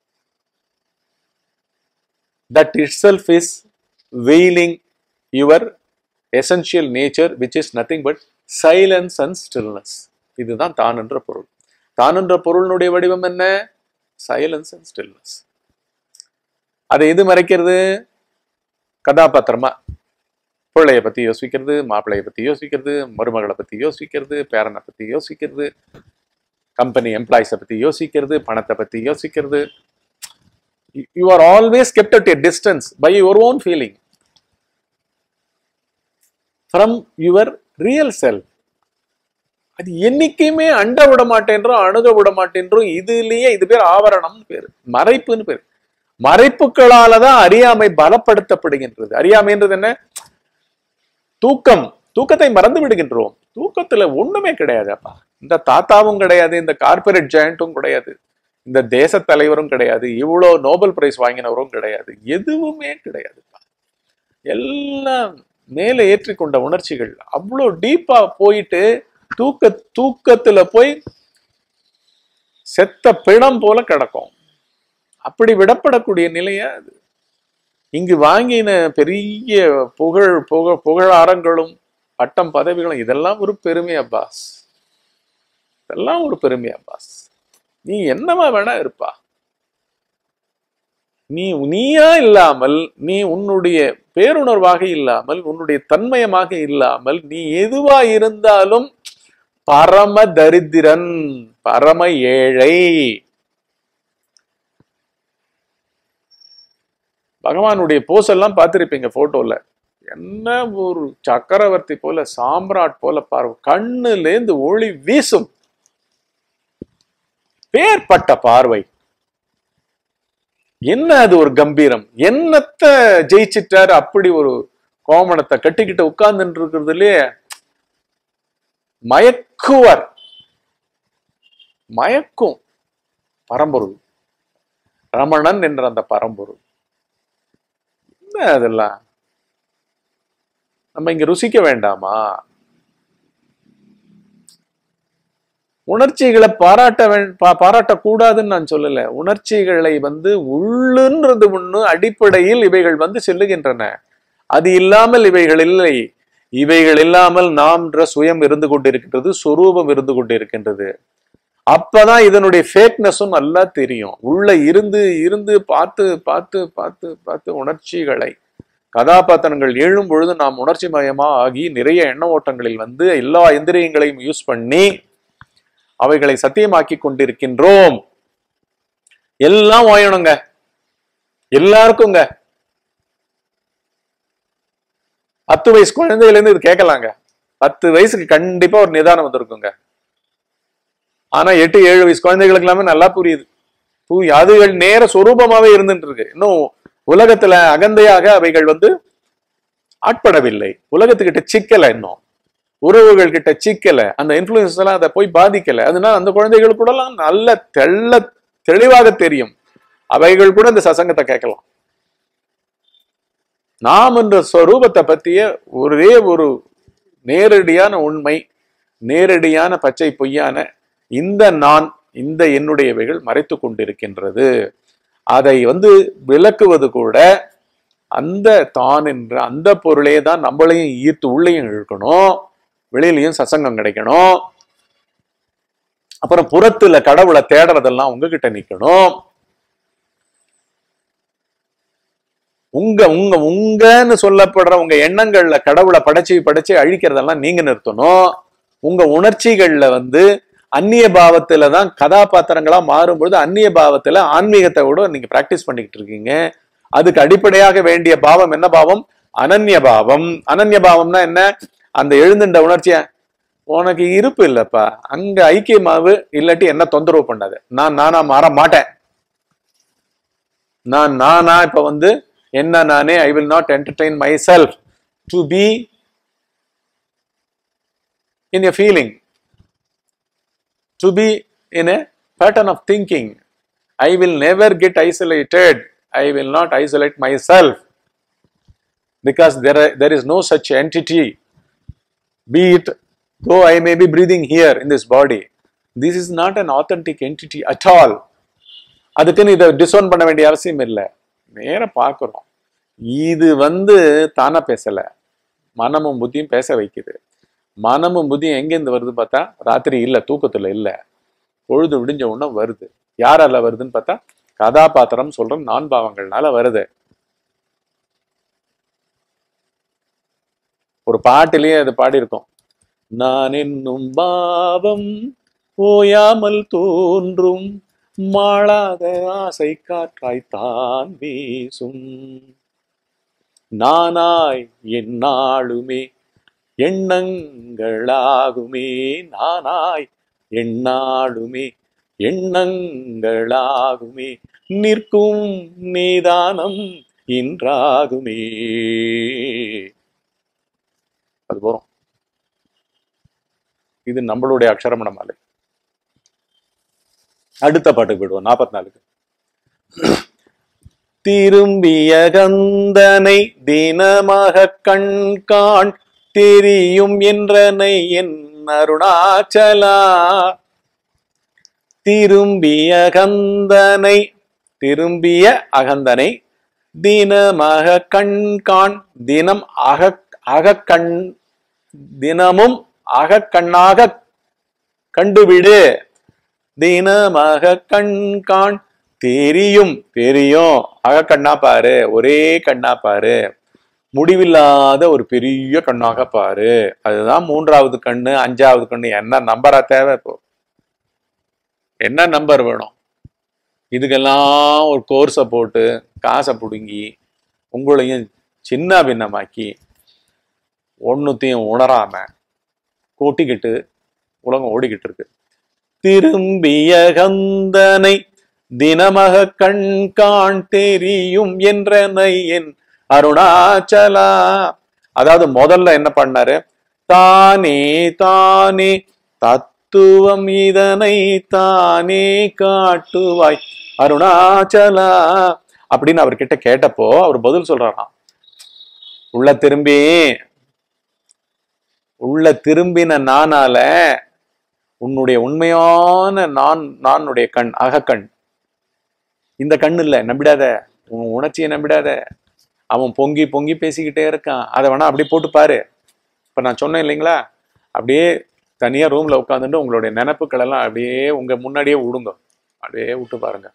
That itself is veiling your essential nature, which is nothing but silence and stillness. இதுதான் தான் என்ற பொருள். தான் என்ற பொருளினுடைய வடிவம் என்ன? Silence and stillness. அதை எது மறைக்கிறது? கதாபாத்திரமா பிள்ளைய பத்தி யோசிக்கிறது, மாப்பிள்ளைய பத்தி யோசிக்கிறது, மருமகளை பத்தி யோசிக்கிறது, பேரனை பத்தி யோசிக்கிறது, கம்பெனி எம்ப்ளாயிஸை பத்தி யோசிக்கிறது, பணத்தை பத்தி யோசிக்கிறது. You are always kept at a distance by your own feeling from your real self. அது என்னைக்குமே அண்ட விட மாட்டேன்றோம், அணுக விட மாட்டேன்றோம். இதுலயே இது பேர் ஆவரணம் பேரு, மறைப்புன்னு பேரு. மறைப்புகளாலதான் அறியாமை பலப்படுத்தப்படுகின்றது. அறியாமைன்றது என்ன? தூக்கத்தை மறந்து விடுகின்றோம். தூக்கத்துல ஒண்ணுமே கிடையாதுப்பா. இந்த தாத்தாவும் கிடையாது, இந்த கார்பரேட் ஜாயிண்ட்டும் கிடையாது, இந்த தேச தலைவரும் கிடையாது, இவ்வளவு நோபல் பிரைஸ் வாங்கினவரும் கிடையாது, எதுவுமே கிடையாதுப்பா. எல்லாம் மேல ஏற்றிக்கொண்ட உணர்ச்சிகள் அவ்வளோ டீப்பா போயிட்டு தூக்கத்துல போய் செத்த பிணம் போல கிடக்கும். அப்படி விடப்படக்கூடிய நிலையா அது. இங்கு வாங்கின பெரிய புகழாரங்களும் பட்டம் பதவிகளும் இதெல்லாம் ஒரு பெருமை அப்பாஸ். இதெல்லாம் ஒரு பெருமை அப்பாஸ். நீ என்னவா வேணா இருப்பா. நீயா இல்லாமல், நீ உன்னுடைய பேருணர்வாக இல்லாமல், உன்னுடைய தன்மயமாக இல்லாமல், நீ எதுவா இருந்தாலும் பரம தரித்திரன், பரம ஏழை. பகவானுடைய போஸ் எல்லாம் பார்த்திருப்பீங்க போட்டோல. என்ன ஒரு சக்கரவர்த்தி போல, சாம்ராட் போல பார்வை, கண்ணுலேந்து ஒளி வீசும். பேர்பட்ட பார்வை. என்ன அது ஒரு கம்பீரம்! என்னத்த ஜெயிச்சிட்டாரு, அப்படி ஒரு கோமணத்தை கட்டிக்கிட்டு உட்கார்ந்துட்டு இருக்கிறதுலயே மயக்குவர். மயக்கும் பரம்பொருள், ரமணன் என்ற அந்த பரம்பொருள். என்ன அதெல்லாம் நம்ம இங்க ருசிக்க வேண்டாமா? உணர்ச்சிகளை பாராட்டக்கூடாதுன்னு நான் சொல்லல. உணர்ச்சிகளை உள்ளுன்றது ஒண்ணு அடிப்படையில் இவைகள் செல்லுகின்றன. அது இல்லாமல் இவைகள் இல்லை. இவைகள் இல்லாமல் நாம்ன்ற சுயம் இருந்து கொண்டிருக்கின்றது, சொரூபம் இருந்து கொண்டிருக்கின்றது. அப்பதான் இதனுடைய ஃபேக்னஸும் நல்லா தெரியும். உள்ள இருந்து இருந்து பார்த்து பார்த்து பார்த்து பார்த்து உணர்ச்சிகளை, கதாபாத்திரங்கள் எழும் பொழுது நாம் உணர்ச்சி மயமா ஆகி நிறைய எண்ண ஓட்டங்களில் எல்லா இந்திரியங்களையும் யூஸ் பண்ணி அவைகளை சத்தியமாக்கி கொண்டிருக்கின்றோம். எல்லாம் வாயணுங்க, எல்லாருக்குங்க. 10 வயசு குழந்தையில இருந்து இது கேட்கலாங்க. 10 வயசுக்கு கண்டிப்பா ஒரு நிதானம் வந்திருக்குங்க. ஆனா 8-7 வயசு குழந்தைகளுக்கு எல்லாமே நல்லா புரியுது. அதுகள் நேர சொரூபமாவே இருந்துட்டு இருக்கு. இன்னும் உலகத்துல அகந்தையாக அவைகள் ஆட்படவில்லை. உலகத்துக்கிட்ட சிக்கல, இன்னும் உறவுகள் கிட்ட சிக்கல, அந்த இன்ஃபுளுன்ஸ் எல்லாம் அதை போய் பாதிக்கல. அதனால அந்த குழந்தைகள் கூட எல்லாம் நல்ல தெளிவாக தெரியும். அவைகள் கூட இந்த சசங்கத்தை கேட்கலாம். நாம் என்ற ஸ்வரூபத்தை பற்றிய ஒரே ஒரு நேரடியான உண்மை, நேரடியான பச்சை பொய்யான இந்த நான், இந்த என்னுடையவைகள் மறைத்து கொண்டிருக்கின்றது. அதை விளக்குவது கூட அந்த தான் என்ற அந்த பொருளே தான் நம்மளையும் ஈர்த்து உள்ளேயும் இழுக்கணும், வெளியிலையும் சசங்கம் கிடைக்கணும். அப்புறம் புறத்துல கடவுளை தேடுறதெல்லாம் உங்ககிட்ட நிக்கணும். உங்கன்னு சொல்லப்படுற உங்க எண்ணங்கள்ல கடவுளை படைச்சு அழிக்கிறதெல்லாம் நீங்க நிறுத்தணும். உங்க உணர்ச்சிகள்ல அந்நிய பாவத்துல தான் கதாபாத்திரங்களா மாறும்பொழுது அந்நிய பாவத்துல ஆன்மீகத்தை கூட நீங்க பிராக்டிஸ் பண்ணிக்கிட்டு இருக்கீங்க. அதுக்கு அடிப்படையாக வேண்டிய பாவம் என்ன பாவம்? அனன்ய பாவம். அனன்ய பாவம்னா என்ன? அந்த எழுந்துட்ட உணர்ச்சிய, உனக்கு இருப்பு இல்லப்பா, அங்க ஐக்கியமாவு, இல்லாட்டி என்ன தொந்தரவு பண்ணாது. நான் நானா மாற மாட்டேன். நானா இப்ப என்ன நானே, I will not entertain myself to be in a feeling, to be in a pattern of thinking. I will never get isolated. I will not isolate myself because there is no such entity. Be it though I may be breathing here in this body, this is not an authentic entity at all. அதுக்குன்னு இதை disown பண்ண வேண்டிய அவசியம் இல்லை. நேர பார்க்கிறோம். இது தானா பேசல, மனமும் புத்தியும் பேச வைக்குது. மனமும் புத்தியும் எங்கேருந்து வருது பார்த்தா, ராத்திரி இல்லை, தூக்கத்துல இல்லை, பொழுது விடிஞ்ச உடனே வருது. யாரால வருதுன்னு பார்த்தா, கதாபாத்திரம் சொல்ற நான் பாவங்கள்னால வருது. ஒரு பாட்டிலேயே அது பாடி இருக்கும். நான் என்னும் பாவம் ஓயாமல் தோன்றும், மாளாத ஆசை காற்றாய்த்தான் வீசும். நானாய் எந்நாளுமே எண்ணங்களாகுமே, நானாய் எந்நாளுமே எண்ணங்களாகுமே, நிற்கும் நீதானம் இன்றாகுமே. அது போறோம். இது நம்மளுடைய அக்ஷரமண மாலை. அடுத்த பாட்டுக்கு போயிடுவோம். 44க்கு. திரும்பிய கந்தனை தினமாக கண்காண் தெரியும் என்றனை என் அருணாச்சலா. திரும்பிய கந்தனை, திரும்பிய அகந்தனை தினமாக கண்காண், தினம் அகக்கண், தினமும் அகக்கண்ணாக கண்டுவிடு. தினமாக கண்காண் தெரியும், தெரியும், அகக்கண்ணா பாரு, ஒரே கண்ணா பாரு, முடிவில்லாத ஒரு பெரிய கண்ணாக பாரு. அதுதான் 3வது கண்ணு, 5வது கண்ணு. என்ன நம்பரா தேவை? இப்போ என்ன நம்பர் வேணும்? இதுக்கெல்லாம் ஒரு கோர்ஸை போட்டு காசை பிடுங்கி உங்களையும் சின்ன பின்னமாக்கி ஒன்னுத்தையும் உணராம கூட்டிக்கிட்டு உலகம் ஓடிக்கிட்டு இருக்கு. திரும்பிய கந்தனை தினமக கண் காண் தெரியும் என்றனை என் அருணாச்சலா. அதாவது முதல்ல என்ன பண்ணாரு, தானே தானே தத்துவம் இதனை தானே காட்டுவாய் அருணாச்சலா அப்படின்னு அவர்கிட்ட கேட்டப்போ அவர் பதில் சொல்றாராம், உள்ள திரும்பின நானால உன்னுடைய உண்மையான நானுடைய கண் அகக்கண், இந்த கண் இல்ல, நம்பிடாத, உன் உணர்ச்சியை நம்பிடாத. அவன் பொங்கி பொங்கி பேசிக்கிட்டே இருக்கான், அதை வேணா அப்படியே போட்டு பாரு. இப்ப நான் சொன்னேன் இல்லைங்களா, அப்படியே தனியா ரூம்ல உட்காந்துட்டு உங்களுடைய நினைப்புகள் எல்லாம் அப்படியே உங்க முன்னாடியே விடுங்க, அப்படியே விட்டு பாருங்க.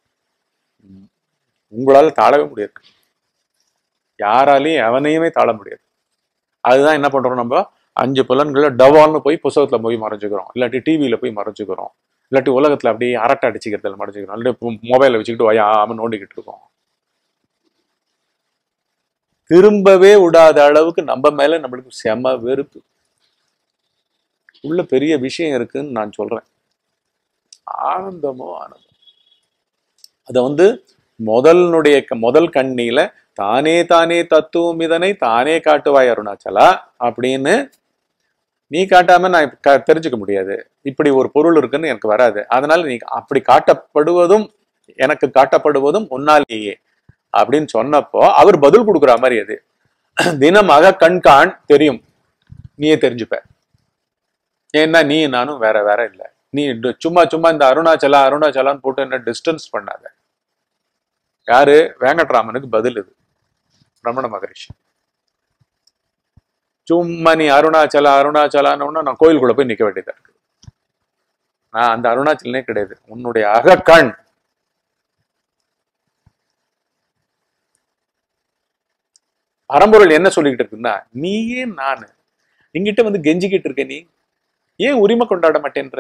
உங்களால தாழவே முடியாது, யாராலையும் எவனையுமே தாழ முடியாது. அதுதான் என்ன பண்றோம், நம்ம 5 புலன்களை டவால்னு போய் புத்தகத்துல போய் மறைஞ்சுக்கிறோம், இல்லாட்டி டிவியில போய் மறைஞ்சுக்கிறோம், இல்லாட்டி உலகத்துல அப்படியே அரட்டை அடிச்சுக்கிறதுல மறைஞ்சுக்கிறோம், இல்லாட்டி மொபைலை வச்சுக்கிட்டு வயாம நோண்டிக்கிட்டு இருக்கோம். திரும்பவே விடாத அளவுக்கு நம்ம மேல நம்மளுக்கு செம வெறுப்பு. உள்ள பெரிய விஷயம் இருக்குன்னு நான் சொல்றேன். ஆனந்தமோ ஆனந்தம். அத முதல் கண்ணியில தானே தானே தத்துவம் இதனை தானே காட்டுவாய் அருணாச்சலா அப்படின்னு நீ காட்டாம நான் தெரிஞ்சுக்க முடியாது. இப்படி ஒரு பொருள் இருக்குன்னு எனக்கு வராது. அதனால நீ அப்படி எனக்கு காட்டப்படுவதும் உன்னாலேயே அப்படின்னு சொன்னப்போ அவர் பதில் கொடுக்குற மாதிரி, அது தினமாக கண்காண் தெரியும், நீயே தெரிஞ்சுப்ப. ஏன்னா நீ நானும் வேற வேற இல்லை. நீ சும்மா இந்த அருணாச்சலான்னு போட்டு என்ன டிஸ்டன்ஸ் பண்ணாத. யாரு? வேங்கட்ராமனுக்கு பதில் இது ரமண மகரிஷி. சும்மா நீ அருணாச்சலான்னு நான் கோயிலுக்குள்ள போய் நிக்க வேண்டியதா இருக்கு. நான் அந்த அருணாச்சலனே கிடையாது, உன்னுடைய அகக்கண். பரம்பொருள் என்ன சொல்லிக்கிட்டு இருக்குன்னா, நீயே நானு என்கிட்ட கெஞ்சிக்கிட்டு இருக்க, நீ ஏன் உரிமை கொண்டாட மாட்டேன்ற?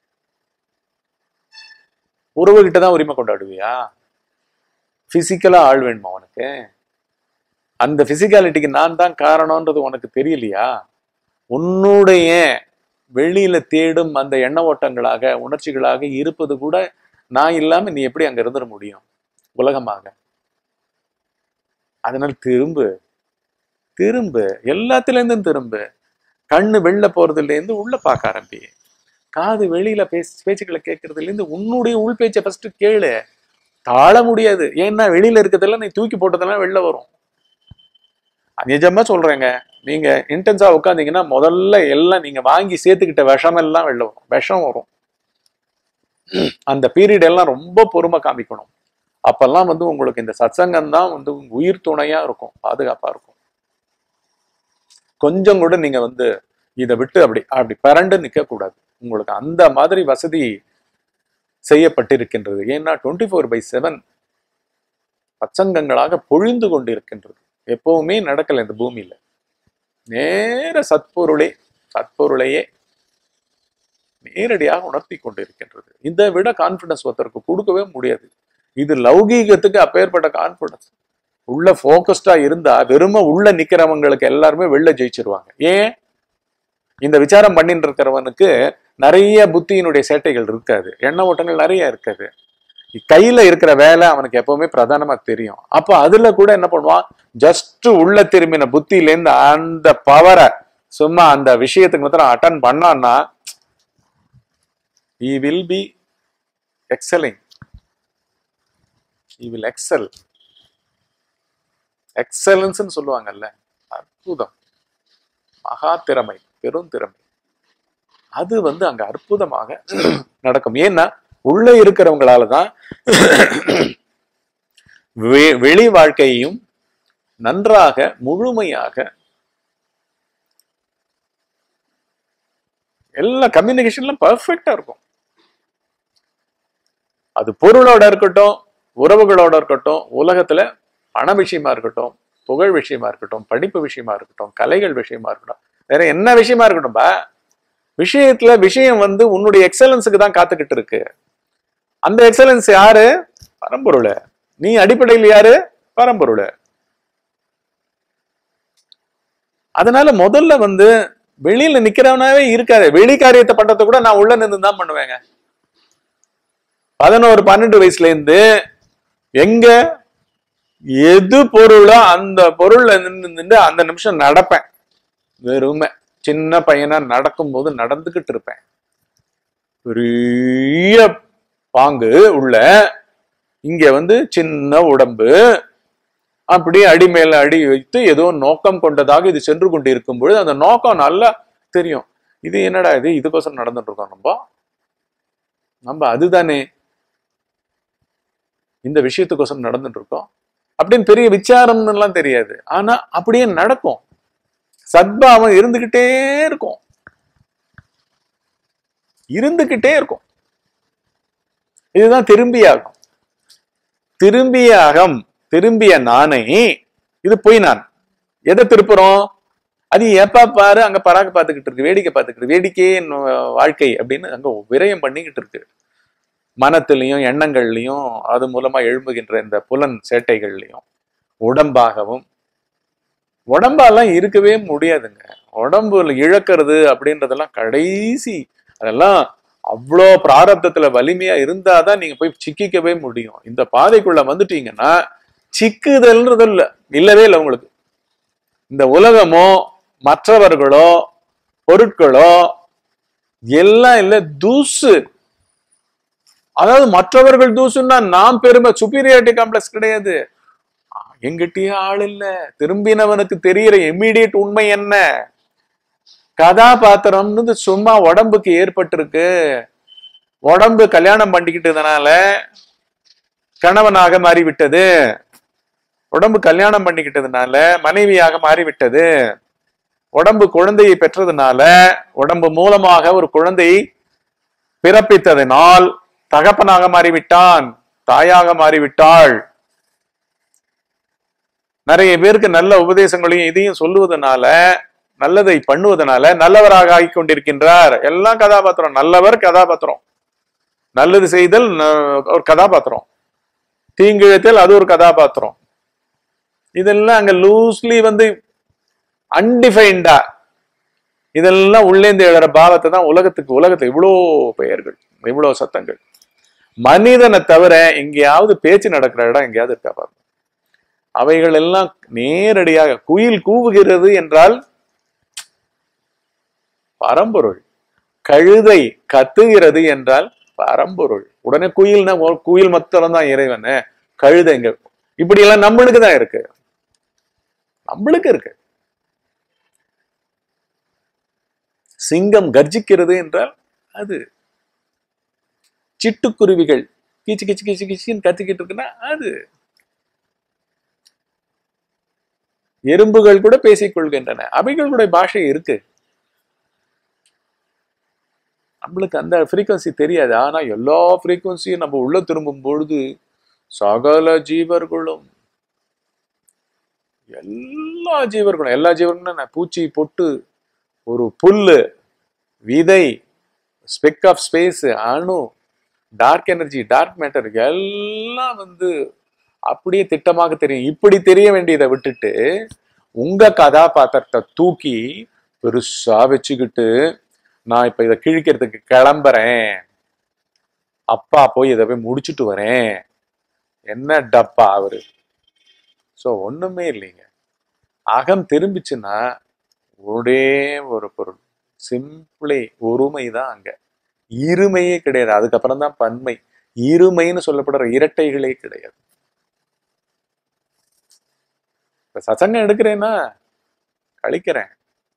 உறவுகிட்டதான் உரிமை கொண்டாடுவியா? பிசிக்கலா ஆள் வேணுமா உனக்கு? அந்த பிசிக்காலிட்டிக்கு நான் தான் காரணம்ன்றது உனக்கு தெரியலையா? உன்னுடைய வெளியில தேடும் அந்த எண்ண ஓட்டங்களாக உணர்ச்சிகளாக இருப்பது கூட நான் இல்லாம நீ எப்படி அங்க இருந்துட முடியும் உலகமாக? அதனால திரும்பு எல்லாத்துல இருந்தும் திரும்பு. கண்ணு வெளில போறதுல இருந்து உள்ள பார்க்க ஆரம்பி. காது வெளியில பேச்சுக்களை கேட்கறதுல இருந்து உன்னுடைய உள் பேச்சை ஃபர்ஸ்ட் கேளு. தாழ முடியாது, ஏன்னா வெளியில இருக்கிறதெல்லாம் நீ தூக்கி போட்டதெல்லாம் வெளில வரும். நிஜமா சொல்றேங்க, நீங்க இன்டென்ஸா உட்காந்தீங்கன்னா முதல்ல எல்லாம் நீங்க வாங்கி சேர்த்துக்கிட்ட விஷம் எல்லாம் வெளில வரும். விஷம் வரும். அந்த பீரியட் எல்லாம் ரொம்ப பொறுமை காமிக்கணும். அப்பெல்லாம் உங்களுக்கு இந்த சத்சங்கம் தான் உயிர் துணையா இருக்கும், பாதுகாப்பா இருக்கும். கொஞ்சம் கூட நீங்க இதை விட்டு அப்படி பரண்டு நிக்க கூடாது. உங்களுக்கு அந்த மாதிரி வசதி செய்யப்பட்டிருக்கின்றது. ஏன்னா 24/7 சத்சங்கங்களாக பொழிந்து கொண்டிருக்கின்றது. எப்பவுமே நடக்கல இந்த பூமியில. நேர சத்பொருளையே நேரடியாக உணர்த்தி கொண்டிருக்கின்றது. இதை விட கான்பிடன்ஸ் ஒருத்தருக்கு கொடுக்கவே முடியாது. இது லௌகீகத்துக்கு அப்பேற்பட்ட கான்பிடன்ஸ். உள்ள போக்கஸ்டா இருந்தா வெறும உள்ள நிக்கிறவங்களுக்கு எல்லாருமே வெளில ஜெயிச்சிருவாங்க. ஏன்? இந்த விசாரம் பண்ணிட்டு இருக்கிறவனுக்கு நிறைய புத்தியினுடைய சேட்டைகள் இருக்காது, எண்ண ஓட்டங்கள் நிறைய இருக்காது. கையில இருக்கிற வேலை அவனுக்கு எப்பவுமே பிரதானமா தெரியும். அப்ப அதுல கூட என்ன பண்ணுவான், ஜஸ்ட் உள்ள திரும்பின புத்தியிலேருந்து அந்த பவரை சும்மா அந்த விஷயத்துக்கு மாத்திரம் அட்டன் பண்ணான்னா he will be excelling. He will excel. Excellence சொல்லுவாங்கல்ல, அற்புதம், மகா திறமை, பெரும் திறமை. அது அங்க அற்புதமாக நடக்கும். ஏன்னா உள்ள இருக்கிறவங்களாலதான் வெளி வாழ்க்கையும் நன்றாக முழுமையாக எல்லா கம்யூனிகேஷன்ல பர்ஃபெக்டா இருக்கும். அது பொருளோட இருக்கட்டும், உறவுகளோட இருக்கட்டும், உலகத்துல பண விஷயமா இருக்கட்டும், புகழ் விஷயமா இருக்கட்டும், படிப்பு விஷயமா இருக்கட்டும், கலைகள் விஷயமா இருக்கட்டும், வேற என்ன விஷயமா இருக்கட்டும், விஷயம் உன்னுடைய எக்ஸலன்ஸுக்கு தான் காத்துக்கிட்டு இருக்கு. அந்த எக்ஸலன்ஸ் யாரு? பரம்பொருள். நீ அடிப்படையில் யாரு? பரம்பொருள். அதனால முதல்ல வந்து வெளியில நிக்கிறவனாவே இருக்காது. வெளி காரியத்தை பண்றதை கூட நான் உள்ள நின்று தான் பண்ணுவேங்க. 11-12 வயசுல இருந்து எங்க எது பொருளோ அந்த பொருள்ல நின்று அந்த நிமிஷம் நடப்பேன். வெறுமை சின்ன பையனா நடக்கும்போது நடந்துகிட்டு இருப்பேன். பெரிய பாங்கு உள்ள, இங்க வந்து சின்ன உடம்பு, அப்படியே அடி மேல அடி வைத்து ஏதோ நோக்கம் கொண்டதாக இது சென்று கொண்டு இருக்கும் பொழுது அந்த நோக்கம் நல்லா தெரியும். இது என்னடா இது, இதுக்கோசரம் நடந்துட்டு இருக்கோம் நம்ம அதுதானே இந்த விஷயத்துக்கோசரம் நடந்துட்டு இருக்கோம் அப்படின்னு பெரிய விசாரம்னு எல்லாம் தெரியாது. ஆனா அப்படியே நடக்கும். சத்பாவம் இருந்துகிட்டே இருக்கும், இருந்துகிட்டே இருக்கும். இதுதான் திரும்பிய அகம். திரும்பிய அகம், திரும்பிய நானை, இது பொய் நான். எதை திருப்புறோம்? அது எப்ப பாரு அங்க பராக்கு பார்த்துக்கிட்டு இருக்கு, வேடிக்கை பார்த்துக்கிட்டு, வேடிக்கையே வாழ்க்கை அப்படின்னு அங்க விரயம் பண்ணிக்கிட்டு இருக்கு. மனத்திலையும் எண்ணங்கள்லையும் அது மூலமா எழும்புகின்ற இந்த புலன் சேட்டைகள்லையும் உடம்பாகவும். உடம்பாலாம் இருக்கவே முடியாதுங்க. உடம்புல இழக்கிறது அப்படின்றதெல்லாம் கடைசி. அதெல்லாம் அவ்வளோ பிராரப்தத்துல வலிமையா இருந்தாதான் நீங்க போய் சிக்கிக்கவே முடியும். இந்த பாதைக்குள்ள வந்துட்டீங்கன்னா சிக்குதல்ன்றது இல்லவே இல்லை உங்களுக்கு. இந்த உலகமோ மற்றவர்களோ பொருட்களோ எல்லாம் இல்ல, தூசு. அதாவது மற்றவர்கள் தூசுன்னா நாம் பெருமை, சுப்பீரியாரிட்டி காம்ப்ளெக்ஸ் கிடையாது. எங்கிட்டயே ஆள் இல்ல. திரும்பினவனுக்கு தெரிகிற இம்மீடியட் உண்மை என்ன? கதாபாத்திரம்னு சும்மா உடம்புக்கு ஏற்பட்டிருக்கு. உடம்பு கல்யாணம் பண்ணிக்கிட்டதுனால கணவனாக மாறிவிட்டது, உடம்பு கல்யாணம் பண்ணிக்கிட்டதுனால மனைவியாக மாறிவிட்டது, உடம்பு குழந்தையை பெற்றதுனால, உடம்பு மூலமாக ஒரு குழந்தையை பிறப்பித்ததினால் தகப்பனாக மாறிவிட்டான், தாயாக மாறிவிட்டாள். நிறைய பேருக்கு நல்ல உபதேசங்களையும் இதையும் சொல்லுவதனால, நல்லதை பண்ணுவதனால நல்லவராக ஆகிக் கொண்டிருக்கின்றார். எல்லாம் கதாபாத்திரம். நல்லவர் கதாபாத்திரம், நல்லது செய்தல் ஒரு கதாபாத்திரம், தீங்கிழத்தல் அது ஒரு கதாபாத்திரம். இதெல்லாம் அங்க லூஸ்லி வந்து அன்டிஃபைன்டா இதெல்லாம் உள்ளேந்து எழுற பாவத்தை தான் உலகத்தை இவ்வளோ பெயர்கள், இவ்வளோ சத்தங்கள். மனிதனை தவிர எங்கேயாவது பேச்சு நடக்கிற இடம் எங்கேயாவது இருக்கா பாருங்க. அவைகள் எல்லாம் நேரடியாக குயில் கூவுகிறது என்றால் பரம்பொருள், கழுதை கத்துகிறது என்றால் பரம்பொருள். உடனே குயில்னா குயில் மத்தம் தான் இறைவன், கழுதைங்க இப்படி எல்லாம் நம்மளுக்கு தான் இருக்கு, நம்மளுக்கு இருக்கு. சிங்கம் கர்ஜிக்கிறது என்றால் அது, சிட்டுக்குருவிகள் கீச்சு கிச்சு கிச்சு கிச்சின்னு கத்திக்கிட்டு இருக்குன்னா அது, எறும்புகள் கூட பேசிக் கொள்கின்றன, அவைகளுடைய பாஷை இருக்கு. நம்மளுக்கு அந்த ஃப்ரீக்வன்சி தெரியாது. ஆனா எல்லா ஃப்ரீக்வன்சியும் நம்ம உள்ள திரும்பும் பொழுது சகல ஜீவர்களும், எல்லா ஜீவர்களும் பூச்சி, பொட்டு, ஒரு புல்லு, விதை, ஸ்பெக் ஆஃப் ஸ்பேஸ், அணு, டார்க் எனர்ஜி, டார்க் மேட்டர் எல்லாம் வந்து அப்படியே திட்டமாக தெரியும். இப்படி தெரிய வேண்டியதை விட்டுட்டு உங்க கதாபாத்திரத்தை தூக்கி பெருசா வச்சுக்கிட்டு, நான் இப்ப இதை கிழிக்கிறதுக்கு கிளம்புறேன், அப்பா போய் இதை போய் முடிச்சுட்டு வரேன், என்ன டப்பா அவரு. சோ ஒண்ணுமே இல்லைங்க. அகம் திரும்பிச்சுன்னா ஒரே ஒரு பொருள், சிம்பிளே ஒருமைதான். அங்க இருமையே கிடையாது. அதுக்கப்புறம் தான் பன்மை. இருமைன்னு சொல்லப்படுற இரட்டைகளே கிடையாது. சசங்கம் எடுக்கிறேன்னா கழிக்கிறேன்.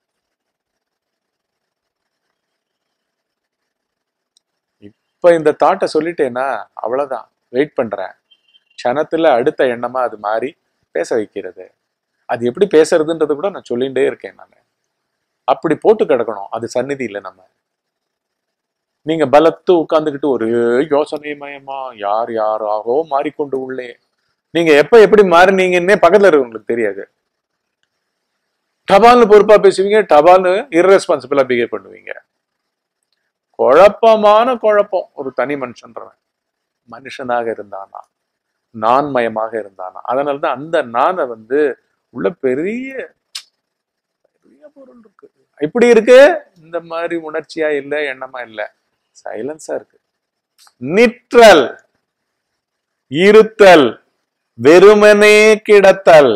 இப்ப இந்த தாட்டை சொல்லிட்டேன்னா அவ்வளவுதான், வெயிட் பண்றேன். க்ஷணத்துல அடுத்த எண்ணமா அது மாறி பேச வைக்கிறது. அது எப்படி பேசுறதுன்றது கூட நான் சொல்லிகிட்டே இருக்கேன். நான் அப்படி போட்டு கிடக்கணும் அது சந்நிதி இல்லை. நம்ம நீங்க பலத்து உட்கார்ந்துக்கிட்டு ஒரு யோசனை மயமா யார் யாராகவோ மாறிக்கொண்டு உள்ளே, நீங்க எப்ப எப்படி மாறினீங்கன்னே பக்கத்துல இருக்கவங்களுக்கு தெரியாது. டபால்னு பொறுப்பா பேசுவீங்க, டபால்னு இர்ரெஸ்பான்சிபிளா பிஹேவ் பண்ணுவீங்க. குழப்பமான குழப்பம். ஒரு தனி மனுஷன்றவன் மனுஷனாக இருந்தானா, நான் மயமாக இருந்தானா. அதனாலதான் அந்த நானை வந்து உள்ள பெரிய பொருள் இருக்கு. இப்படி இருக்கு, இந்த மாதிரி உணர்ச்சியா இல்ல, எண்ணமா இல்ல, சைலன்ஸா இருக்கு. நிற்றல், இருத்தல், வெறுமனே கிடத்தல்,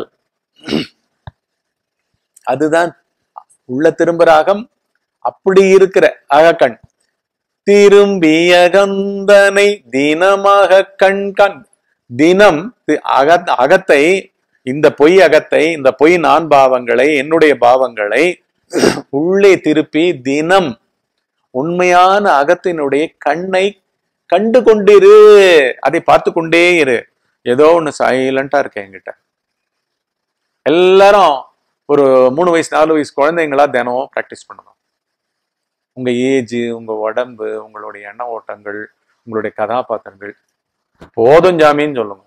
அதுதான் உள்ள திரும்புற அகம். அப்படி இருக்கிற அகக்கண் திரும்பிய கந்தனை தினமாக கண் கண் தினம் அகத்தை, இந்த பொய் அகத்தை, இந்த பொய் நான் பாவங்களை, என்னுடைய பாவங்களை உள்ளே திருப்பி தினம் உண்மையான அகத்தினுடைய கண்ணை கண்டு கொண்டிரு, அதை பார்த்து கொண்டே இரு. ஏதோ ஒண்ணு சைலண்டா இருக்க என்கிட்ட. எல்லாரும் ஒரு 3 வயசு 4 வயசு குழந்தைங்களா தினம் பிராக்டிஸ் பண்ணணும். உங்க ஏஜ், உங்க உடம்பு, உங்களுடைய எண்ண ஓட்டங்கள், உங்களுடைய கதாபாத்திரங்கள் போதும் ஜாமின்னு சொல்லுங்க.